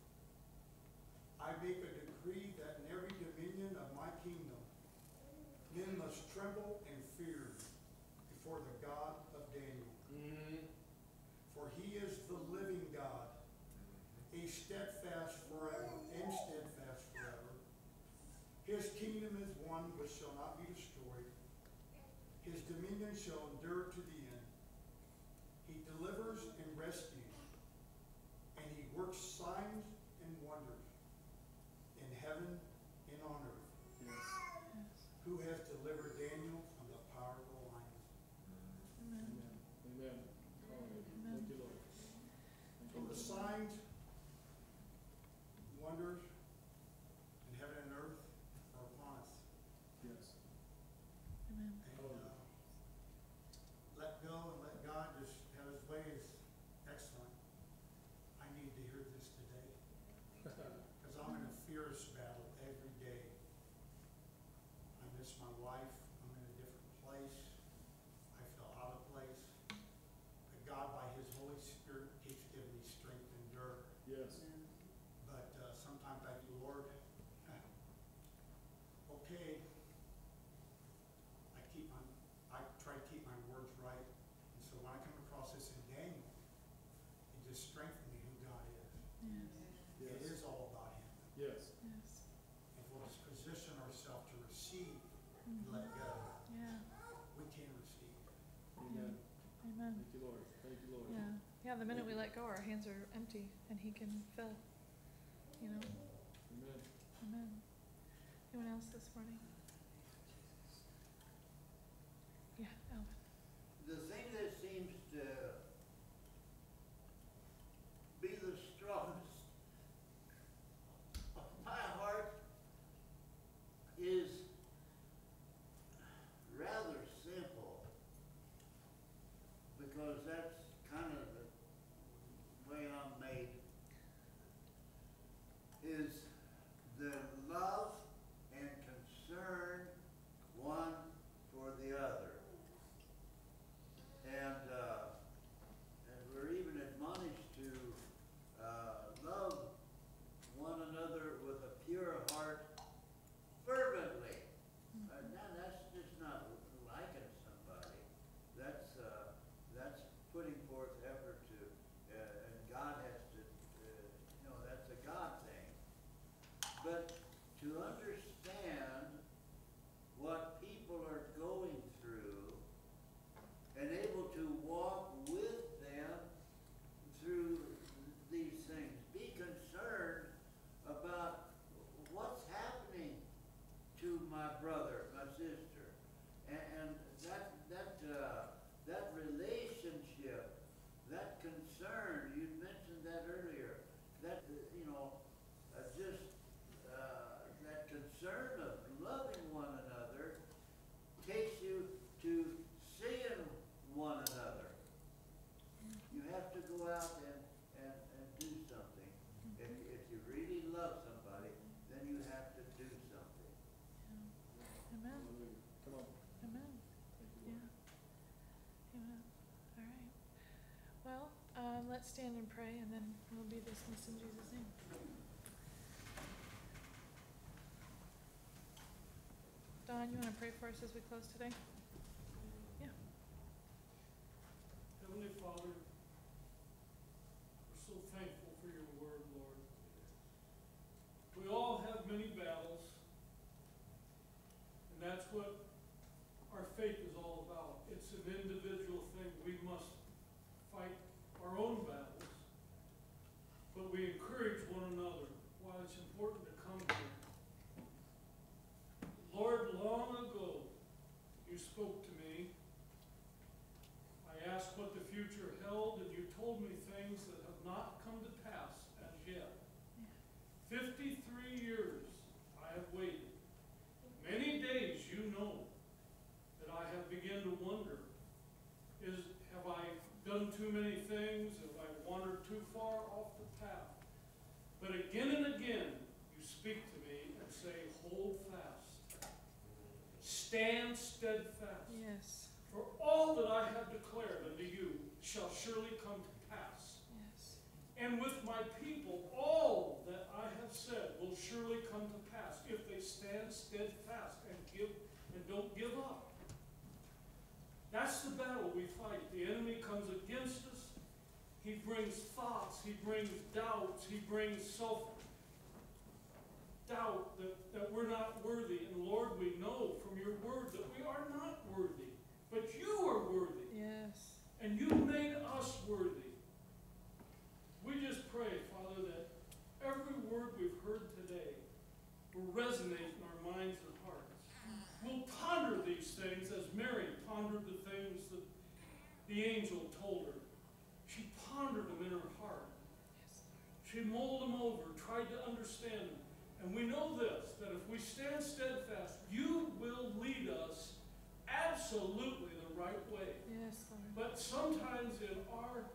I make a decree that in every dominion of my kingdom, men must tremble and fear before the God of Daniel. Mm-hmm. For He is the living God, a steadfast forever and steadfast forever. His kingdom is one which shall not be destroyed. His dominion shall endure to the end. He delivers and rescues, and He works signs and wonders in heaven and on earth. Yes. Who has delivered Daniel from the power of the lions. Amen. Amen. Amen. Hallelujah. Thank you, Lord. Thank So you, the Lord. signs, wonders in heaven and earth are upon us. Yes. Amen. And let go and let God just have His way is excellent. I need to hear this today because I'm in a fierce battle every day. I miss my wife. I'm in a different place. I feel out of place. But God, by His Holy Spirit, keeps giving me strength to endure. Yes. But sometimes I do, Lord, okay. I try to keep my words right. And so when I come across this in Daniel, it just strengthened me who God is. Yes. Yes. It is all about Him. Yes. Yes. If we'll just position ourselves to receive and Mhm. let go, Yeah. we can receive. Amen. Amen. Thank you, Lord. Thank you, Lord. Yeah. Yeah. The minute we let go, our hands are empty, and He can fill. Amen. Amen. Anyone else this morning? Yeah, Alvin. The thing that seems to be the strongest of my heart is rather simple, because that's kind of the way I'm made. to understand what people are going through and able to walk with them through these things. Be concerned about what's happening to my brother, my sister, and that relationship, that concern. You mentioned that earlier. That that concern of loving one another takes you to seeing one another. You have to go out and do something. If you really love somebody, then you have to do something. Amen. Hallelujah. Come on. Amen. Thank you, Lord. Yeah. Amen. All right. Well, let's stand and pray, and then we'll be dismissed in Jesus' name. Don, you want to pray for us as we close today? Yeah. Heavenly Father, we're so thankful for your word, Lord. We all have many battles, and that's what our faith is all about. It's an individual thing. We must fight our own battles, but we encourage one another while it's important to come here. Lord, long ago, you spoke to me. I asked what the future held, and you told me things that have not come to pass as yet. 53 years I have waited. Many days, you know, that I have begun to wonder, have I done too many things? Have I wandered too far off the path? But again and again, you speak to me and say, hold fast. Stand steadfast. Yes. For all that I have declared unto you shall surely come to pass. Yes. And with my people, all that I have said will surely come to pass if they stand steadfast and don't give up. That's the battle we fight. The enemy comes against us. He brings thoughts. He brings doubts. He brings self-doubt that we're not worthy. And Lord, we know from your word that we are not worthy. But you are worthy. Yes. And you made us worthy. We just pray, Father, that every word we've heard today will resonate in our minds and hearts. We'll ponder these things as Mary pondered the things that the angel told her. She pondered them in her heart. She mulled them over, tried to understand them. And we know this, that if we stand steadfast, you will lead us absolutely the right way. Yes, Lord. But sometimes in our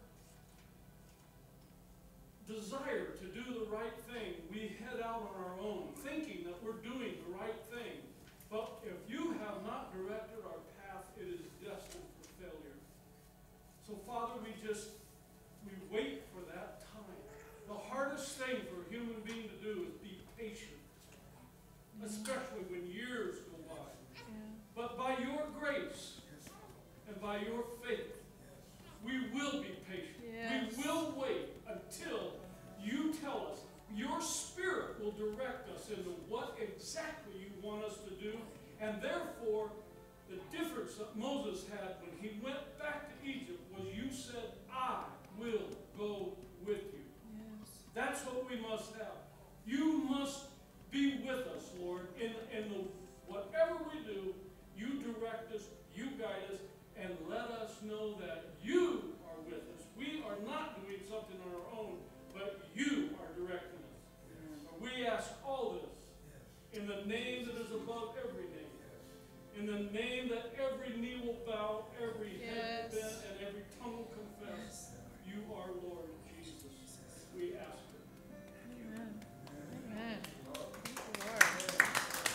desire to do the right thing, we head out on our own, thinking that we're doing the right thing. But if you have not directed our path, it is destined for failure. So Father, we wait for that time. The hardest thing for a human being to do is be patient, especially when years go by. Yeah. But by your grace and by your faith, we will be patient. Yes. We will wait until you tell us. Your Spirit will direct us into what exactly you want us to do. And therefore, the difference that Moses had when he went back to Egypt was you said, I will go with you. Yes. That's what we must have. You must be with us, Lord, in whatever we do. You direct us, you guide us, and let us know that you are with us. We are not doing something on our own, but you are directing us. We ask all this in the name that is above every name. In the name that every knee will bow, every head will bend, and every tongue will confess, you are Lord Jesus. We ask it. Amen. Amen. Thank you, Lord.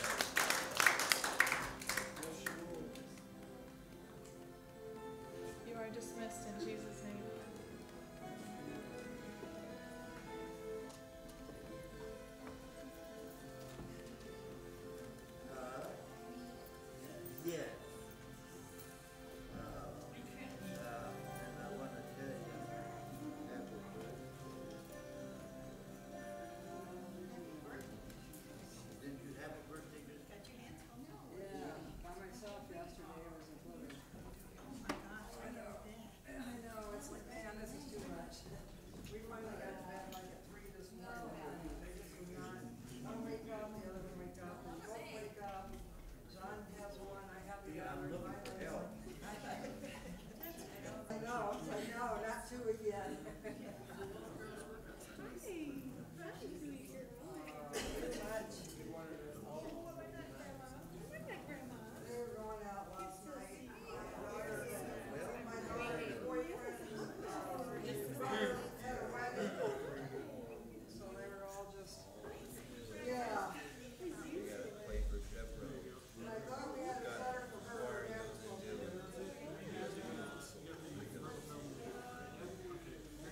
You are dismissed in Jesus' name. Yes. And I want to tell you, that was Yeah. They wanted to, They were going out last night. My daughter's boyfriend, brother had a wedding. So they were all just, yeah. You gotta play for chaperone. And I thought we had it better for her, but that was supposed to be.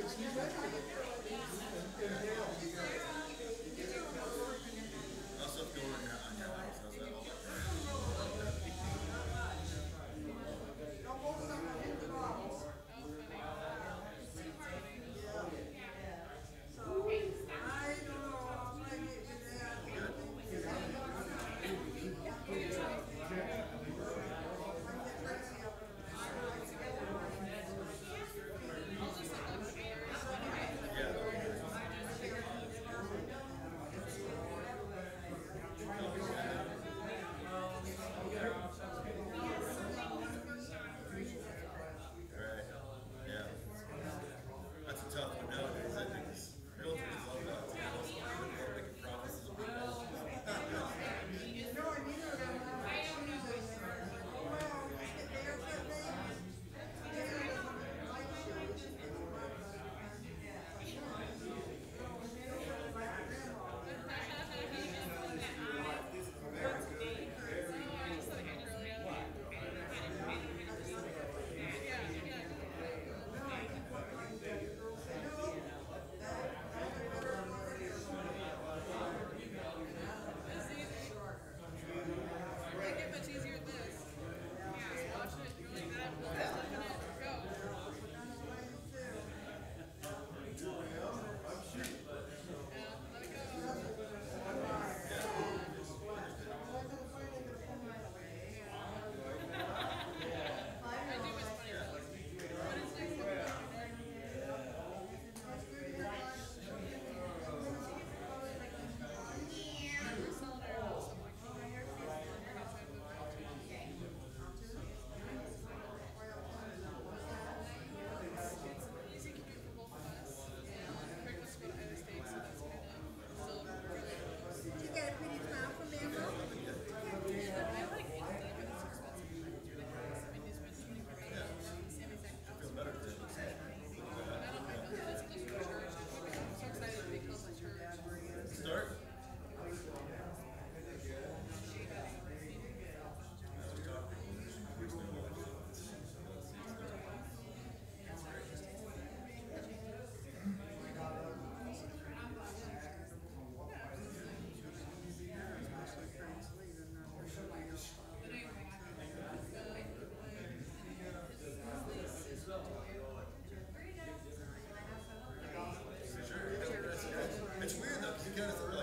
How's stuff going on your house? How's that all Right. Yeah. That's a tough one nowadays. I think it's realtors is all about making profits as a business. You got a pretty smile from there, bro? Feel better today. Start. It's weird though, because you kind of